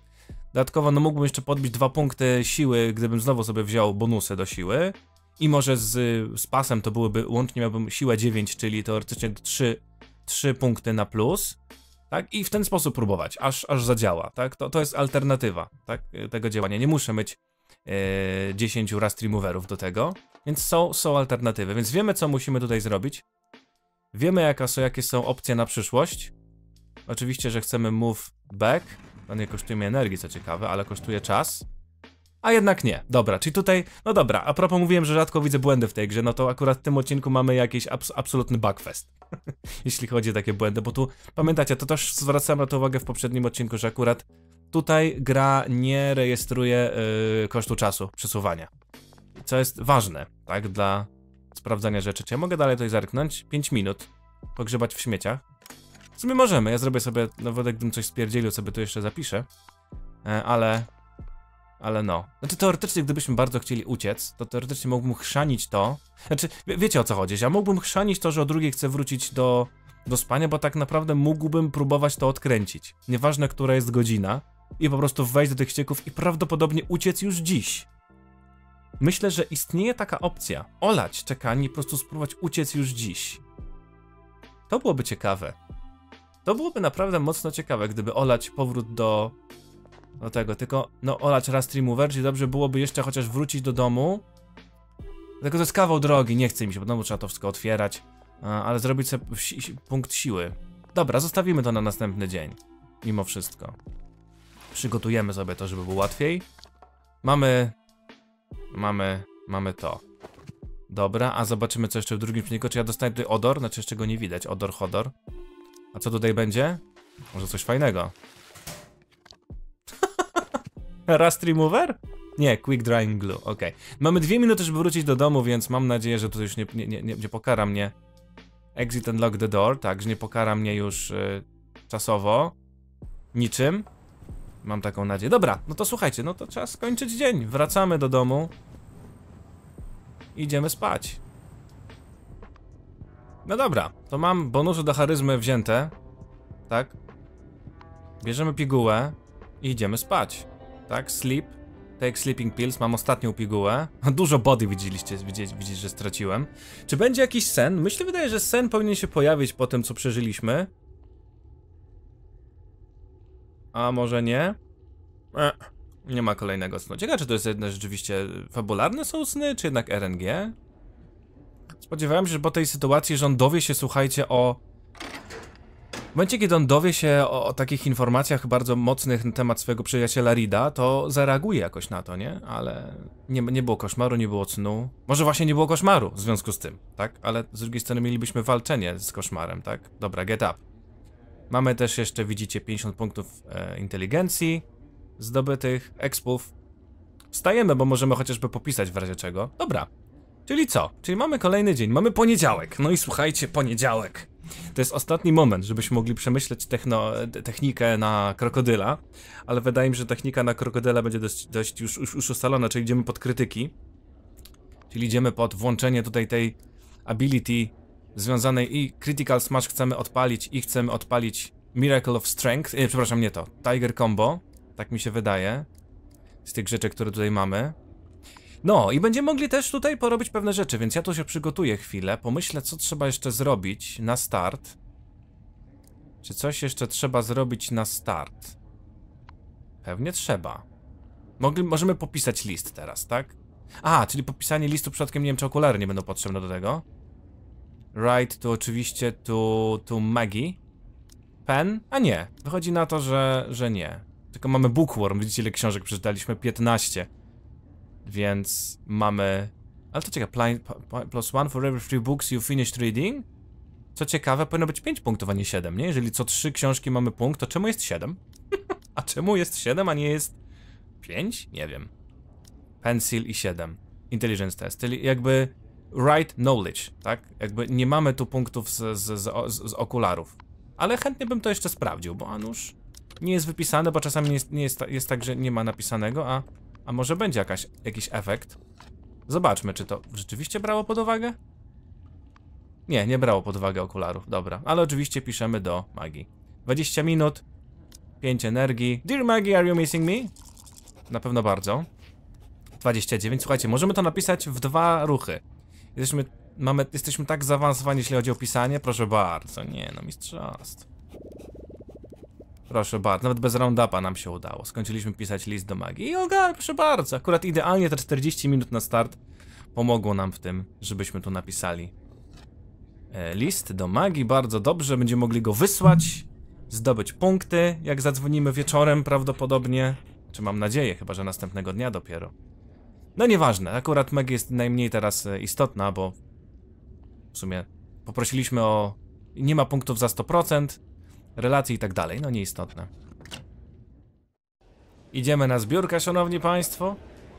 Dodatkowo, no mógłbym jeszcze podbić dwa punkty siły, gdybym znowu sobie wziął bonusy do siły. I może z, z pasem to byłyby, łącznie miałbym siłę dziewięć, czyli teoretycznie trzy punkty na plus. Tak? I w ten sposób próbować, aż, aż zadziała, tak? To, to jest alternatywa, tak? Tego działania. Nie muszę mieć e, dziesięć Rust Removerów do tego, więc są, są alternatywy. Więc wiemy, co musimy tutaj zrobić. Wiemy, jaka są, jakie są opcje na przyszłość. Oczywiście, że chcemy move back. To nie kosztuje mnie energii, co ciekawe, ale kosztuje czas. A jednak nie. Dobra, czyli tutaj, no dobra, a propos mówiłem, że rzadko widzę błędy w tej grze, no to akurat w tym odcinku mamy jakiś abs absolutny bugfest. Jeśli chodzi o takie błędy, bo tu, pamiętacie, to też zwracałem na to uwagę w poprzednim odcinku, że akurat tutaj gra nie rejestruje yy, kosztu czasu przesuwania. Co jest ważne, tak, dla sprawdzania rzeczy. Czy ja mogę dalej tutaj zerknąć? pięć minut. Pogrzebać w śmieciach. W sumie możemy, ja zrobię sobie, no Wodek, gdybym coś stwierdził, sobie tu jeszcze zapiszę. E, ale... Ale no. Znaczy teoretycznie, gdybyśmy bardzo chcieli uciec, to teoretycznie mógłbym chrzanić to. Znaczy, wie, wiecie o co chodzi. Ja mógłbym chrzanić to, że o drugiej chcę wrócić do, do spania, bo tak naprawdę mógłbym próbować to odkręcić. Nieważne, która jest godzina. I po prostu wejść do tych ścieków i prawdopodobnie uciec już dziś. Myślę, że istnieje taka opcja. Olać czekanie i po prostu spróbować uciec już dziś. To byłoby ciekawe. To byłoby naprawdę mocno ciekawe, gdyby olać powrót do... do tego, tylko no olać Rust Remover, czyli dobrze byłoby jeszcze chociaż wrócić do domu. Tylko to jest kawał drogi, nie chce mi się, bo znowu trzeba to wszystko otwierać, ale zrobić sobie si punkt siły. Dobra, zostawimy to na następny dzień, mimo wszystko. Przygotujemy sobie to, żeby było łatwiej. Mamy... Mamy... Mamy to. Dobra, a zobaczymy co jeszcze w drugim silniku, czy ja dostaję tutaj odor, znaczy jeszcze go nie widać, odor, hodor. A co tutaj będzie? Może coś fajnego. Rust Remover? Nie, Quick Drying Glue, okej. Okay. Mamy dwie minuty, żeby wrócić do domu, więc mam nadzieję, że to już nie, nie, nie, nie pokara mnie. Exit and lock the door, tak, że nie pokara mnie już yy, czasowo. Niczym. Mam taką nadzieję. Dobra, no to słuchajcie, no to trzeba skończyć dzień. Wracamy do domu. Idziemy spać. No dobra, to mam bonusy do charyzmy wzięte. Tak. Bierzemy pigułę i idziemy spać. Tak, sleep. Take sleeping pills, mam ostatnią pigułę. Dużo body widzieliście, widzieć, widzieć, że straciłem. Czy będzie jakiś sen? Myślę, wydaje, że sen powinien się pojawić po tym, co przeżyliśmy. A może nie? E, nie ma kolejnego snu. Ciekawe, czy to jest jedno rzeczywiście fabularne są sny, czy jednak R N G? Spodziewałem się, że po tej sytuacji, że on dowie się, słuchajcie, o... W momencie, kiedy on dowie się o, o takich informacjach bardzo mocnych na temat swojego przyjaciela Reeda, to zareaguje jakoś na to, nie? Ale nie, nie było koszmaru, nie było snu. Może właśnie nie było koszmaru w związku z tym, tak? Ale z drugiej strony mielibyśmy walczenie z koszmarem, tak? Dobra, get up. Mamy też jeszcze, widzicie, pięćdziesiąt punktów e, inteligencji zdobytych, expów. Wstajemy, bo możemy chociażby popisać w razie czego. Dobra. Czyli co? Czyli mamy kolejny dzień, mamy poniedziałek. No i słuchajcie, poniedziałek. To jest ostatni moment, żebyśmy mogli przemyśleć techno, technikę na krokodyla. Ale wydaje mi się, że technika na krokodyla będzie dość, dość już, już, już ustalona, czyli idziemy pod krytyki. Czyli idziemy pod włączenie tutaj tej ability związanej i Critical Smash chcemy odpalić i chcemy odpalić Miracle of Strength. Nie, przepraszam, nie to. Tiger Combo. Tak mi się wydaje. Z tych rzeczy, które tutaj mamy. No i będziemy mogli też tutaj porobić pewne rzeczy, więc ja tu się przygotuję chwilę, pomyślę, co trzeba jeszcze zrobić na start. Czy coś jeszcze trzeba zrobić na start? Pewnie trzeba. Mogli, możemy popisać list teraz, tak? A, czyli popisanie listu przypadkiem, nie wiem, czy okulary nie będą potrzebne do tego. Write to oczywiście to, to Maggie. Pen? A nie, wychodzi na to, że, że nie. Tylko mamy bookworm, widzicie, ile książek przeczytaliśmy? piętnaście. Więc mamy... Ale to ciekawe, plus one for every three books you finished reading? Co ciekawe, powinno być pięć punktów, a nie siedem, nie? Jeżeli co trzy książki mamy punkt, to czemu jest siedem? A czemu jest siedem, a nie jest pięć? Nie wiem. Pencil i siedem. Intelligence test, czyli jakby right knowledge, tak? Jakby nie mamy tu punktów z, z, z, z okularów. Ale chętnie bym to jeszcze sprawdził, bo a nuż nie jest wypisane, bo czasami nie jest, nie jest, jest tak, że nie ma napisanego, a... A może będzie jakaś, jakiś efekt? Zobaczmy, czy to rzeczywiście brało pod uwagę? Nie, nie brało pod uwagę okularów, dobra. Ale oczywiście piszemy do Maggie. dwadzieścia minut, pięć energii. Dear Maggie, are you missing me? Na pewno bardzo. dwadzieścia dziewięć. Słuchajcie, możemy to napisać w dwa ruchy. Jesteśmy, mamy, jesteśmy tak zaawansowani, jeśli chodzi o pisanie. Proszę bardzo. Nie no, mistrzostwo. Proszę bardzo, nawet bez roundupa nam się udało. Skończyliśmy pisać list do magii. I oga, proszę bardzo. Akurat idealnie te czterdzieści minut na start pomogło nam w tym, żebyśmy tu napisali e, list do magii. Bardzo dobrze, będziemy mogli go wysłać, zdobyć punkty, jak zadzwonimy wieczorem prawdopodobnie. Czy mam nadzieję, chyba że następnego dnia dopiero. No nieważne, akurat magia jest najmniej teraz e, istotna, bo w sumie poprosiliśmy o... nie ma punktów za sto procent, relacji i tak dalej, no nieistotne. Idziemy na zbiórkę, szanowni państwo.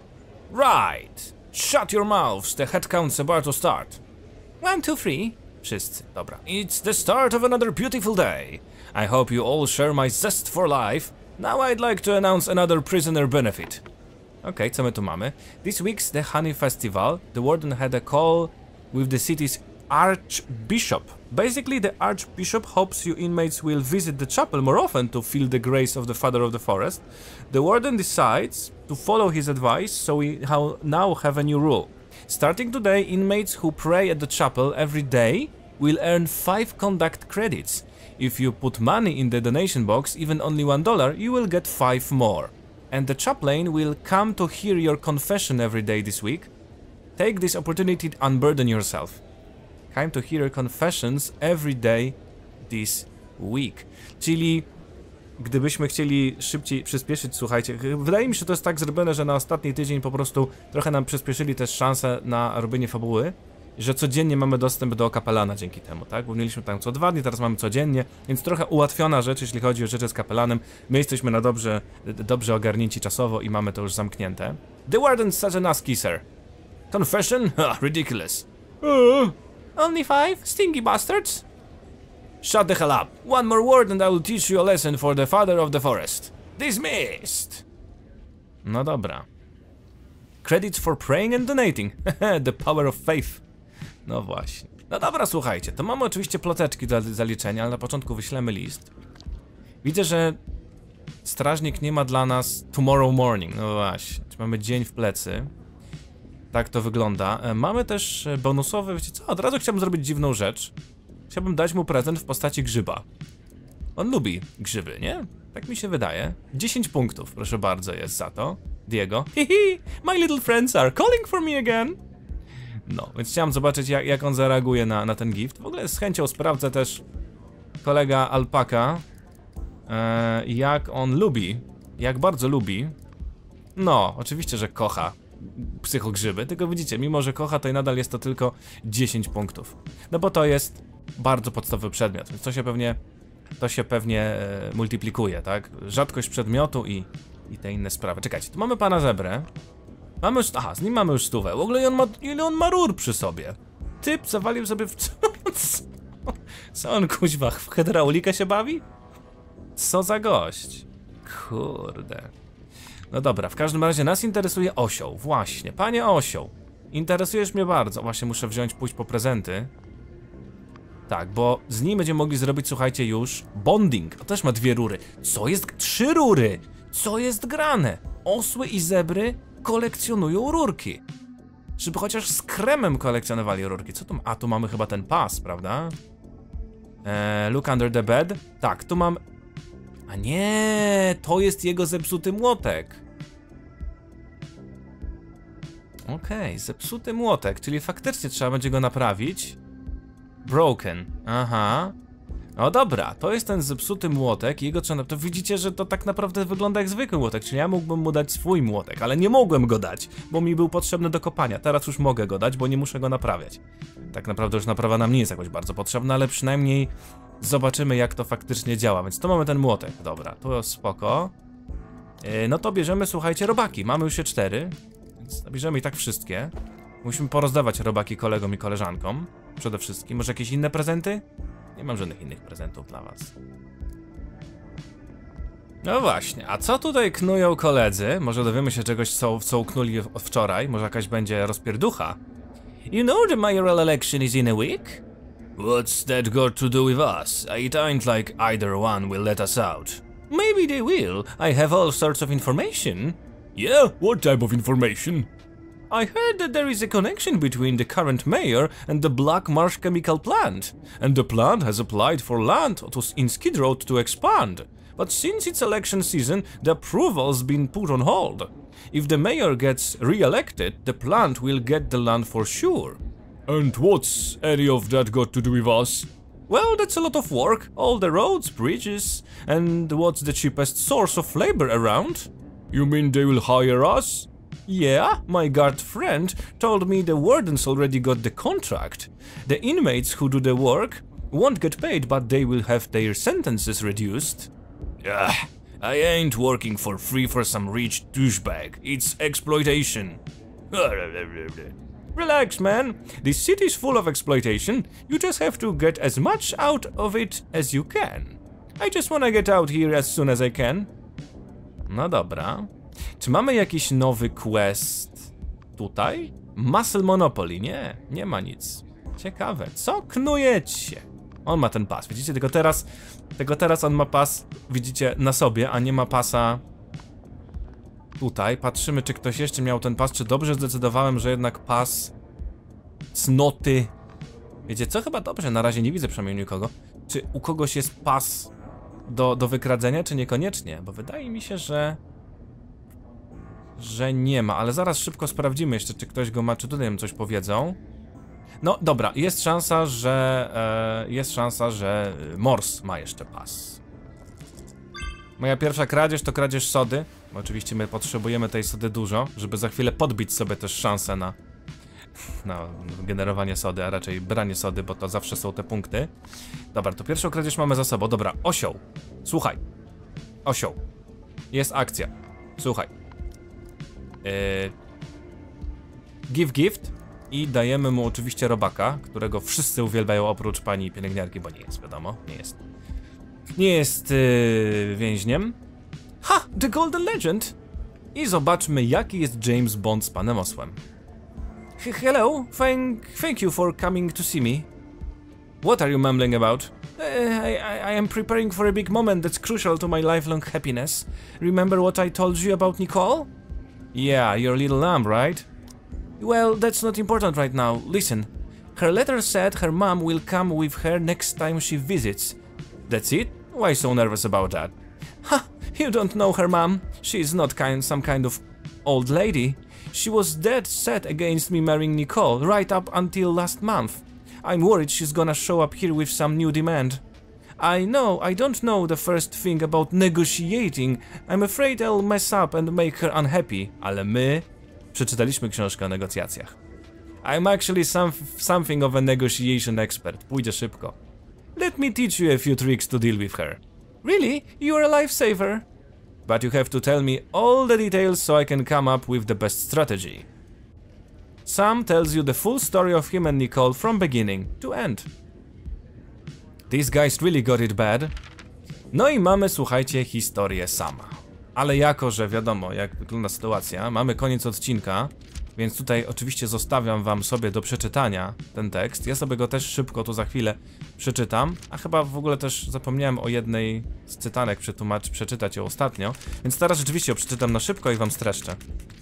Right! Shut your mouths, the head count's about to start. One, two, three. Wszyscy, dobra. It's the start of another beautiful day. I hope you all share my zest for life. Now I'd like to announce another prisoner benefit. Okej, okay, co my tu mamy? This week's the Honey Festival. The warden had a call with the city's Archbishop. Basically, the Archbishop hopes you inmates will visit the chapel more often to feel the grace of the Father of the Forest. The warden decides to follow his advice, so we now have a new rule. Starting today, inmates who pray at the chapel every day will earn five conduct credits. If you put money in the donation box, even only one dollar, you will get five more. And the chaplain will come to hear your confession every day this week. Take this opportunity to unburden yourself. Come to hear confessions every day this week. Czyli gdybyśmy chcieli szybciej przyspieszyć, słuchajcie, wydaje mi się, że to jest tak zrobione, że na ostatni tydzień po prostu trochę nam przyspieszyli też szansę na robienie fabuły, że codziennie mamy dostęp do kapelana dzięki temu, tak? Bo mieliśmy tam co dwa dni, teraz mamy codziennie, więc trochę ułatwiona rzecz, jeśli chodzi o rzeczy z kapelanem. My jesteśmy na dobrze, dobrze ogarnięci czasowo i mamy to już zamknięte. The warden's such an ass kisser. Confession? Ha, ridiculous. Uh. Only five? Stinky bastards? Shut the hell up. One more word and I will teach you a lesson for the Father of the Forest. Dismissed! No dobra. Credits for praying and donating. The power of faith. No właśnie. No dobra, słuchajcie, to mamy oczywiście ploteczki do zaliczenia, ale na początku wyślemy list. Widzę, że strażnik nie ma dla nas tomorrow morning. No właśnie, czy mamy dzień w plecy. Tak to wygląda. Mamy też bonusowy, wiecie co, od razu chciałbym zrobić dziwną rzecz. Chciałbym dać mu prezent w postaci grzyba. On lubi grzyby, nie? Tak mi się wydaje. dziesięć punktów, proszę bardzo, jest za to. Diego. Hihi, my little friends are calling for me again. No, więc chciałem zobaczyć, jak, jak on zareaguje na, na ten gift. W ogóle z chęcią sprawdzę też kolega Alpaka, e, jak on lubi, jak bardzo lubi. No, oczywiście, że kocha psychogrzyby, tylko widzicie, mimo że kocha, to i nadal jest to tylko dziesięć punktów. No bo to jest bardzo podstawowy przedmiot, więc to się pewnie, to się pewnie e, multiplikuje, tak? Rzadkość przedmiotu i, i te inne sprawy. Czekajcie, tu mamy pana zebrę. Mamy już, aha, z nim mamy już stówę. W ogóle on ma, ile on ma rur przy sobie? Typ zawalił sobie w... Co on, kuźwa, w hydraulikę się bawi? Co za gość? Kurde. No dobra, w każdym razie nas interesuje osioł, właśnie. Panie osioł, interesujesz mnie bardzo. Właśnie muszę wziąć, pójść po prezenty. Tak, bo z nim będziemy mogli zrobić, słuchajcie, już bonding. To też ma dwie rury. Co jest? Trzy rury! Co jest grane? Osły i zebry kolekcjonują rurki. Żeby chociaż z kremem kolekcjonowali rurki. Co tu? A, tu mamy chyba ten pas, prawda? Eee, look under the bed. Tak, tu mam... A nie, to jest jego zepsuty młotek. Okej, okay, zepsuty młotek, czyli faktycznie trzeba będzie go naprawić. Broken, aha. No dobra, to jest ten zepsuty młotek i jego trzeba... To widzicie, że to tak naprawdę wygląda jak zwykły młotek, czyli ja mógłbym mu dać swój młotek, ale nie mogłem go dać, bo mi był potrzebny do kopania. Teraz już mogę go dać, bo nie muszę go naprawiać. Tak naprawdę już naprawa nam nie jest jakoś bardzo potrzebna, ale przynajmniej zobaczymy, jak to faktycznie działa. Więc to mamy ten młotek, dobra, to spoko. Yy, no to bierzemy, słuchajcie, robaki, mamy już je cztery, więc bierzemy i tak wszystkie. Musimy porozdawać robaki kolegom i koleżankom, przede wszystkim. Może jakieś inne prezenty? Nie mam żadnych innych prezentów dla was. No właśnie, a co tutaj knują koledzy? Może dowiemy się czegoś, co, co uknuli wczoraj, może jakaś będzie rozpierducha. You know the mayoral election is in a week? What's that got to do with us? It ain't like either one will let us out. Maybe they will, I have all sorts of information. Yeah, what type of information? I heard that there is a connection between the current mayor and the Black Marsh chemical plant, and the plant has applied for land to, in Skid Row to expand. But since it's election season, the approval's been put on hold. If the mayor gets re-elected, the plant will get the land for sure. And what's any of that got to do with us? Well, that's a lot of work, all the roads, bridges, and what's the cheapest source of labor around? You mean they will hire us? Yeah, my guard friend told me the wardens already got the contract. The inmates who do the work won't get paid, but they will have their sentences reduced. Ugh, I ain't working for free for some rich douchebag. It's exploitation. Relax, man. This city's full of exploitation. You just have to get as much out of it as you can. I just wanna get out here as soon as I can. No dobra. Czy mamy jakiś nowy quest tutaj? Muscle Monopoly. Nie, nie ma nic. Ciekawe. Co knujecie? On ma ten pas, widzicie? Tylko teraz, tylko teraz on ma pas, widzicie, na sobie, a nie ma pasa tutaj. Patrzymy, czy ktoś jeszcze miał ten pas, czy dobrze zdecydowałem, że jednak pas cnoty. Wiecie co? Chyba dobrze, na razie nie widzę przynajmniej nikogo. Czy u kogoś jest pas do, do wykradzenia, czy niekoniecznie? Bo wydaje mi się, że... że nie ma, ale zaraz szybko sprawdzimy jeszcze, czy ktoś go ma, czy tutaj nam coś powiedzą. No dobra, jest szansa, że... E, jest szansa, że Mors ma jeszcze pas. Moja pierwsza kradzież to kradzież sody. Oczywiście my potrzebujemy tej sody dużo, żeby za chwilę podbić sobie też szansę na... na generowanie sody, a raczej branie sody, bo to zawsze są te punkty. Dobra, to pierwszą kradzież mamy za sobą. Dobra, osioł. Słuchaj. Osioł. Jest akcja. Słuchaj. Yy... Give gift. I dajemy mu oczywiście robaka, którego wszyscy uwielbiają oprócz pani pielęgniarki, bo nie jest, wiadomo, nie jest. Nie jest yy, więźniem. Ha! The Golden Legend! I zobaczmy, jaki jest James Bond z panem osłem. H hello, thank, thank you for coming to see me. What are you mumbling about? Uh, I, I, I am preparing for a big moment that's crucial to my lifelong happiness. Remember what I told you about Nicole? Yeah, your little lamb, right? Well, that's not important right now. Listen, her letter said her mom will come with her next time she visits. That's it? Why so nervous about that? Ha! You don't know her mom. She's not kind, some kind of old lady. She was dead set against me marrying Nicole right up until last month. I'm worried she's gonna show up here with some new demand. I know, I don't know the first thing about negotiating. I'm afraid I'll mess up and make her unhappy. Ale my przeczytaliśmy książkę o negocjacjach. I'm actually some, something of a negotiation expert. Pójdzie szybko. Let me teach you a few tricks to deal with her. Really? You're a lifesaver? But you have to tell me all the details so I can come up with the best strategy. Sam tells you the full story of him and Nicole from beginning to end. These guys really got it bad. No i mamy, słuchajcie, historię Sama. Ale jako, że wiadomo, jak wygląda sytuacja, mamy koniec odcinka, więc tutaj oczywiście zostawiam wam sobie do przeczytania ten tekst. Ja sobie go też szybko tu za chwilę przeczytam, a chyba w ogóle też zapomniałem o jednej z cytanek przetłumacz, przeczytać ją ostatnio, więc teraz rzeczywiście ją przeczytam na szybko i wam streszczę.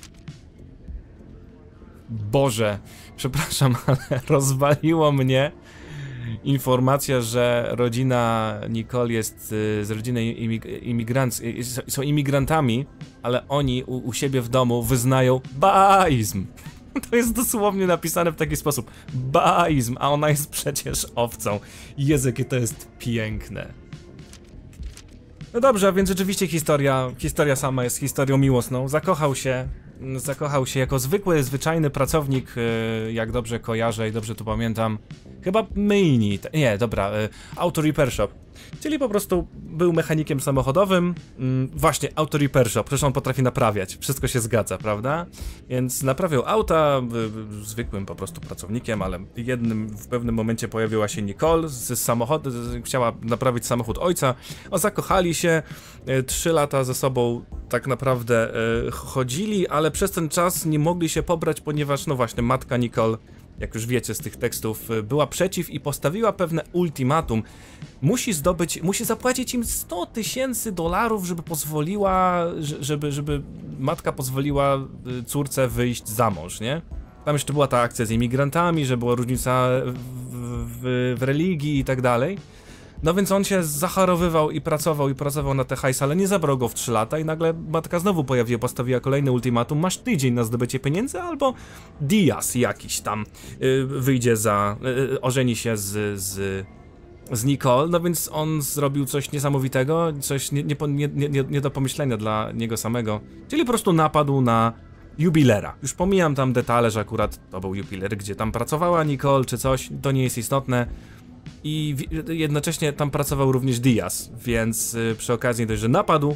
Boże, przepraszam, ale rozwaliło mnie informacja, że rodzina Nicole jest z rodziny imig imigrant, są imigrantami, ale oni u, u siebie w domu wyznają baizm. To jest dosłownie napisane w taki sposób. Baizm, a ona jest przecież owcą. Jezu, jakie to jest piękne. No dobrze, a więc rzeczywiście historia, historia sama jest historią miłosną. Zakochał się, zakochał się jako zwykły, zwyczajny pracownik, jak dobrze kojarzę i dobrze tu pamiętam. Chyba myjni, nie, dobra, Auto Repair Shop. Czyli po prostu był mechanikiem samochodowym. Właśnie, Auto Repair Shop, przecież on potrafi naprawiać, wszystko się zgadza, prawda? Więc naprawiał auta, zwykłym po prostu pracownikiem, ale jednym, w pewnym momencie pojawiła się Nicole z samochodu, chciała naprawić samochód ojca. O, zakochali się, trzy lata ze sobą tak naprawdę chodzili, ale przez ten czas nie mogli się pobrać, ponieważ, no właśnie, matka Nicole jak już wiecie z tych tekstów, była przeciw i postawiła pewne ultimatum. Musi zdobyć, musi zapłacić im sto tysięcy dolarów, żeby pozwoliła, żeby, żeby matka pozwoliła córce wyjść za mąż, nie? Tam jeszcze była ta akcja z imigrantami, że była różnica w, w, w religii i tak dalej. No więc on się zacharowywał i pracował i pracował na te hajs, ale nie zabrał go w trzy lata i nagle matka znowu pojawiła, postawiła kolejny ultimatum: masz tydzień na zdobycie pieniędzy, albo Diaz jakiś tam yy, wyjdzie za, yy, ożeni się z, z, z Nicole. No więc on zrobił coś niesamowitego, coś nie, nie, nie, nie, nie do pomyślenia dla niego samego, czyli po prostu napadł na jubilera. Już pomijam tam detale, że akurat to był jubiler, gdzie tam pracowała Nicole czy coś, to nie jest istotne. I jednocześnie tam pracował również Diaz, więc y, przy okazji dość, że napadł y,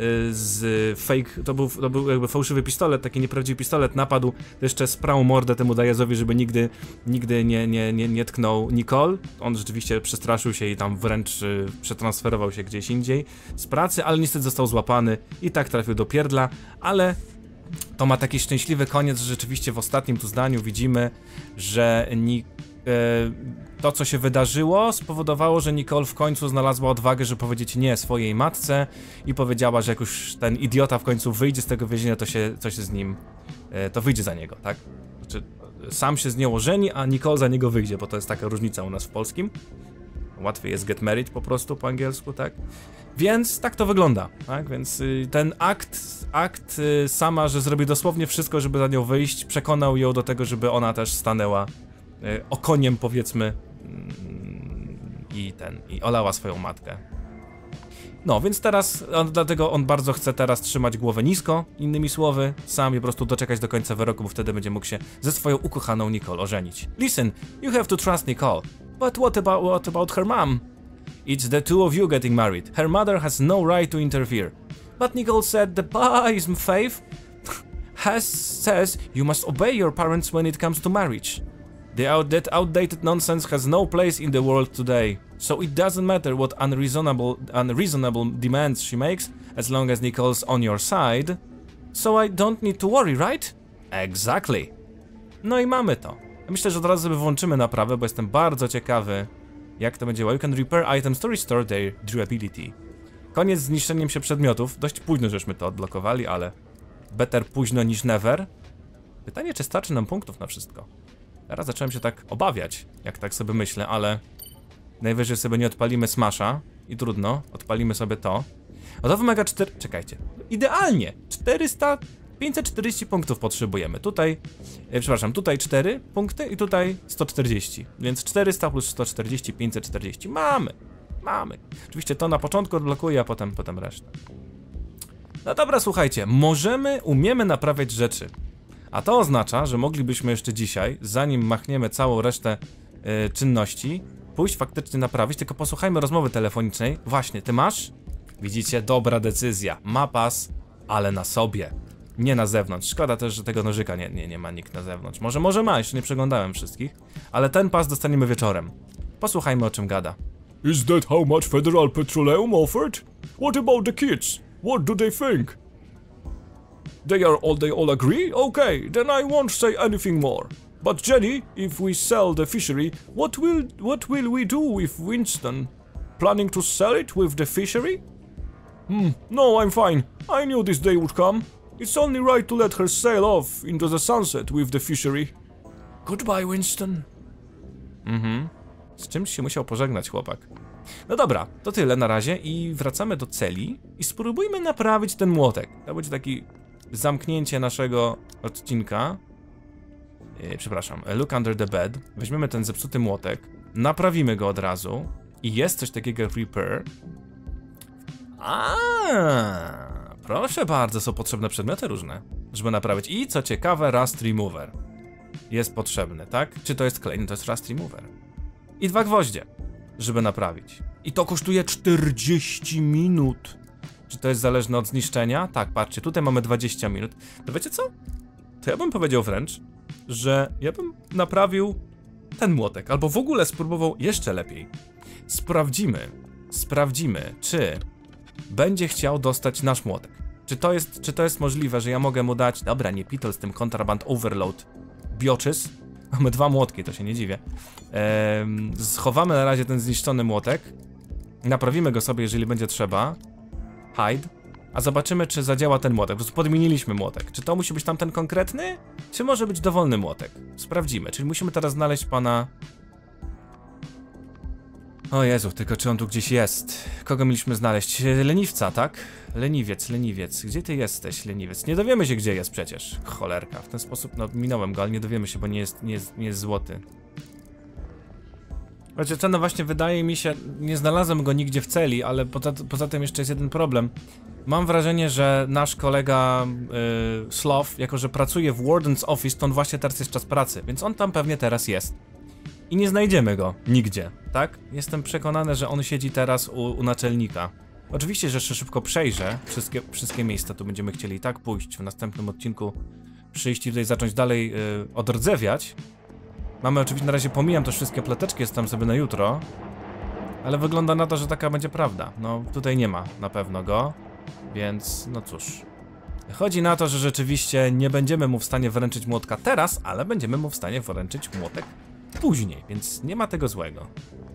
z fake, to był, to był jakby fałszywy pistolet, taki nieprawdziwy pistolet, napadł, to jeszcze sprał mordę temu Diazowi, żeby nigdy, nigdy nie, nie, nie, nie tknął Nicole. On rzeczywiście przestraszył się i tam wręcz y, przetransferował się gdzieś indziej z pracy, ale niestety został złapany i tak trafił do pierdla, ale to ma taki szczęśliwy koniec, że rzeczywiście w ostatnim tu zdaniu widzimy, że Ni to, co się wydarzyło, spowodowało, że Nicole w końcu znalazła odwagę, żeby powiedzieć nie swojej matce i powiedziała, że jak już ten idiota w końcu wyjdzie z tego więzienia, to się, to się z nim, to wyjdzie za niego, tak? Znaczy, sam się z nią ożeni, a Nicole za niego wyjdzie, bo to jest taka różnica u nas w polskim. Łatwiej jest get married po prostu po angielsku, tak? Więc tak to wygląda, tak? Więc y, ten akt, akt y, sama, że zrobi dosłownie wszystko, żeby za nią wyjść, przekonał ją do tego, żeby ona też stanęła y, okoniem, powiedzmy, y, i ten, i olała swoją matkę. No, więc teraz, on, dlatego on bardzo chce teraz trzymać głowę nisko, innymi słowy, sam i po prostu doczekać do końca wyroku, bo wtedy będzie mógł się ze swoją ukochaną Nicole ożenić. Listen, you have to trust Nicole, but what about, what about her mom? It's the two of you getting married. Her mother has no right to interfere. But Nicole said the Baha'i faith has says you must obey your parents when it comes to marriage. The out that outdated nonsense has no place in the world today. So it doesn't matter what unreasonable unreasonable demands she makes, as long as Nicole's on your side. So I don't need to worry, right? Exactly. No i mamy to. Myślę, że od razu sobie włączymy naprawę, bo jestem bardzo ciekawy, jak to będzie działało. You can repair items to restore their durability. Koniec z niszczeniem się przedmiotów. Dość późno żeśmy to odblokowali, ale better późno niż never. Pytanie, czy starczy nam punktów na wszystko? Teraz zacząłem się tak obawiać, jak tak sobie myślę, ale najwyżej sobie nie odpalimy Smasha i trudno, odpalimy sobie to. O, to wymaga cztery... Czekajcie. Idealnie! czterysta... pięćset czterdzieści punktów potrzebujemy. Tutaj, e, przepraszam, tutaj cztery punkty i tutaj sto czterdzieści. Więc czterysta plus sto czterdzieści, pięćset czterdzieści. Mamy! Mamy. Oczywiście to na początku odblokuję, a potem, potem resztę. No dobra, słuchajcie, możemy, umiemy naprawiać rzeczy. A to oznacza, że moglibyśmy jeszcze dzisiaj, zanim machniemy całą resztę e, czynności, pójść faktycznie naprawić, tylko posłuchajmy rozmowy telefonicznej. Właśnie, ty masz? Widzicie, dobra decyzja. Ma pas, ale na sobie. Nie na zewnątrz. Szkoda też, że tego nożyka nie, nie, nie ma nikt na zewnątrz. Może, może ma, jeszcze nie przeglądałem wszystkich. Ale ten pas dostaniemy wieczorem. Posłuchajmy, o czym gada. Is that how much Federal Petroleum offered? What about the kids? What do they think? They are all, they all agree? Okay, then I won't say anything more. But Jenny, if we sell the fishery, what will, what will we do with Winston? Planning to sell it with the fishery? Hmm, no, I'm fine. I knew this day would come. It's only right to let her sail off into the sunset with the fishery. Goodbye, Winston. Mhm. Z czymś się musiał pożegnać chłopak. No dobra, to tyle na razie i wracamy do celi i spróbujmy naprawić ten młotek. To będzie taki zamknięcie naszego odcinka. Yy, przepraszam, look under the bed. Weźmiemy ten zepsuty młotek, naprawimy go od razu i jest coś takiego jak repair. Aaaa. Proszę bardzo, są potrzebne przedmioty różne, żeby naprawić. I co ciekawe, Rust Remover jest potrzebny, tak? Czy to jest klej? No to jest Rust Remover. I dwa gwoździe, żeby naprawić. I to kosztuje czterdzieści minut. Czy to jest zależne od zniszczenia? Tak, patrzcie, tutaj mamy dwadzieścia minut. To wiecie co? To ja bym powiedział wręcz, że ja bym naprawił ten młotek, albo w ogóle spróbował jeszcze lepiej. Sprawdzimy, sprawdzimy, czy będzie chciał dostać nasz młotek. Czy to jest, czy to jest możliwe, że ja mogę mu dać... Dobra, nie pitol z tym Contraband Overload Biochys. Mamy dwa młotki, to się nie dziwię. Eee, schowamy na razie ten zniszczony młotek. Naprawimy go sobie, jeżeli będzie trzeba. Hide. A zobaczymy, czy zadziała ten młotek. Po prostu podmieniliśmy młotek. Czy to musi być tamten konkretny? Czy może być dowolny młotek? Sprawdzimy. Czyli musimy teraz znaleźć pana... O Jezu, tylko czy on tu gdzieś jest? Kogo mieliśmy znaleźć? Leniwca, tak? Leniwiec, leniwiec. Gdzie ty jesteś, leniwiec? Nie dowiemy się, gdzie jest przecież. Cholerka. W ten sposób, no, minąłem go, ale nie dowiemy się, bo nie jest, nie jest, nie jest złoty. Znaczy, to no właśnie wydaje mi się, nie znalazłem go nigdzie w celi, ale poza, poza tym jeszcze jest jeden problem. Mam wrażenie, że nasz kolega yy, Sloth, jako że pracuje w Warden's Office, to on właśnie teraz jest czas pracy, więc on tam pewnie teraz jest. I nie znajdziemy go nigdzie, tak? Jestem przekonany, że on siedzi teraz u, u naczelnika. Oczywiście, że jeszcze szybko przejrzę wszystkie, wszystkie miejsca, tu będziemy chcieli i tak pójść w następnym odcinku, przyjść i tutaj zacząć dalej yy, odrdzewiać. Mamy oczywiście, na razie pomijam też wszystkie pleteczki, jest tam sobie na jutro. Ale wygląda na to, że taka będzie prawda. No, tutaj nie ma na pewno go. Więc, no cóż. Chodzi na to, że rzeczywiście nie będziemy mu w stanie wręczyć młotka teraz, ale będziemy mu w stanie wręczyć młotek później, więc nie ma tego złego.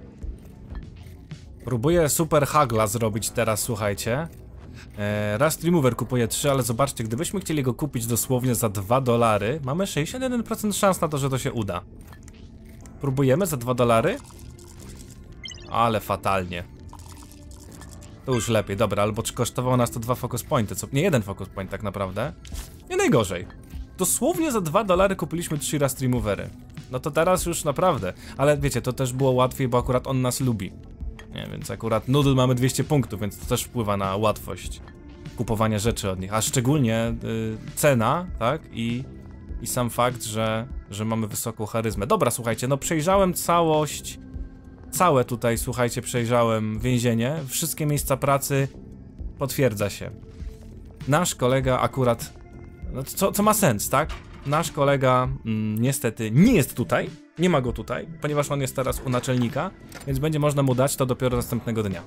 Próbuję super hagla zrobić teraz, słuchajcie. Eee, Rust Remover kupuje trzy, ale zobaczcie, gdybyśmy chcieli go kupić dosłownie za dwa dolary, mamy sześćdziesiąt jeden procent szans na to, że to się uda. Próbujemy za dwa dolary? Ale fatalnie. To już lepiej, dobra, albo czy kosztowało nas to dwa focus pointy, co... Nie, jeden focus point tak naprawdę. Nie najgorzej. Dosłownie za dwa dolary kupiliśmy trzy Rust Removery. No to teraz już naprawdę. Ale wiecie, to też było łatwiej, bo akurat on nas lubi. Nie, więc akurat Noodle mamy dwieście punktów, więc to też wpływa na łatwość kupowania rzeczy od nich. A szczególnie y, cena, tak? I, i sam fakt, że, że mamy wysoką charyzmę. Dobra, słuchajcie, no przejrzałem całość... Całe tutaj, słuchajcie, przejrzałem więzienie, wszystkie miejsca pracy, potwierdza się. Nasz kolega akurat, no co, co ma sens, tak? Nasz kolega mm, niestety nie jest tutaj, nie ma go tutaj, ponieważ on jest teraz u naczelnika, więc będzie można mu dać to dopiero następnego dnia.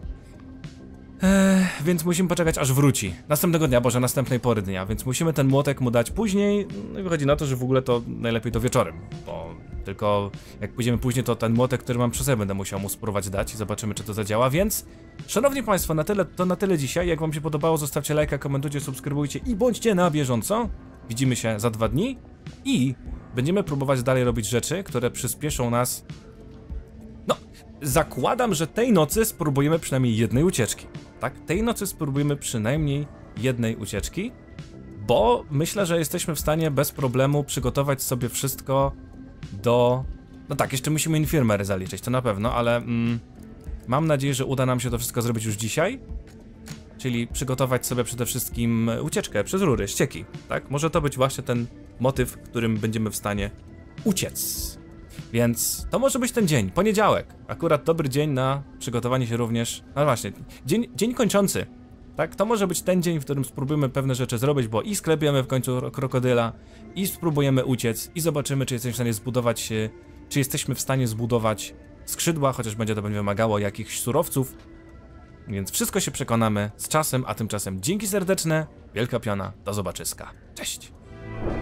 Eee, więc musimy poczekać, aż wróci. Następnego dnia, boże, następnej pory dnia, więc musimy ten młotek mu dać później. No i wychodzi na to, że w ogóle to najlepiej to wieczorem, bo tylko jak pójdziemy później, to ten młotek, który mam przy sobie, będę musiał mu spróbować dać i zobaczymy, czy to zadziała, więc szanowni państwo, na tyle, to na tyle dzisiaj. Jak wam się podobało, zostawcie lajka, komentujcie, subskrybujcie i bądźcie na bieżąco. Widzimy się za dwa dni i będziemy próbować dalej robić rzeczy, które przyspieszą nas. No, zakładam, że tej nocy spróbujemy przynajmniej jednej ucieczki. Tak, tej nocy spróbujemy przynajmniej jednej ucieczki, bo myślę, że jesteśmy w stanie bez problemu przygotować sobie wszystko do... No tak, jeszcze musimy infirmery zaliczyć, to na pewno, ale mm, mam nadzieję, że uda nam się to wszystko zrobić już dzisiaj. Czyli przygotować sobie przede wszystkim ucieczkę przez rury, ścieki, tak? Może to być właśnie ten motyw, którym będziemy w stanie uciec. Więc to może być ten dzień, poniedziałek. Akurat dobry dzień na przygotowanie się również... No właśnie, dzień, dzień kończący. Tak? To może być ten dzień, w którym spróbujemy pewne rzeczy zrobić, bo i sklepiemy w końcu krokodyla, i spróbujemy uciec, i zobaczymy, czy jesteśmy w stanie zbudować... Czy jesteśmy w stanie zbudować skrzydła, chociaż będzie to będzie wymagało jakichś surowców. Więc wszystko się przekonamy z czasem, a tymczasem dzięki serdeczne, wielka piona, do zobaczyska. Cześć!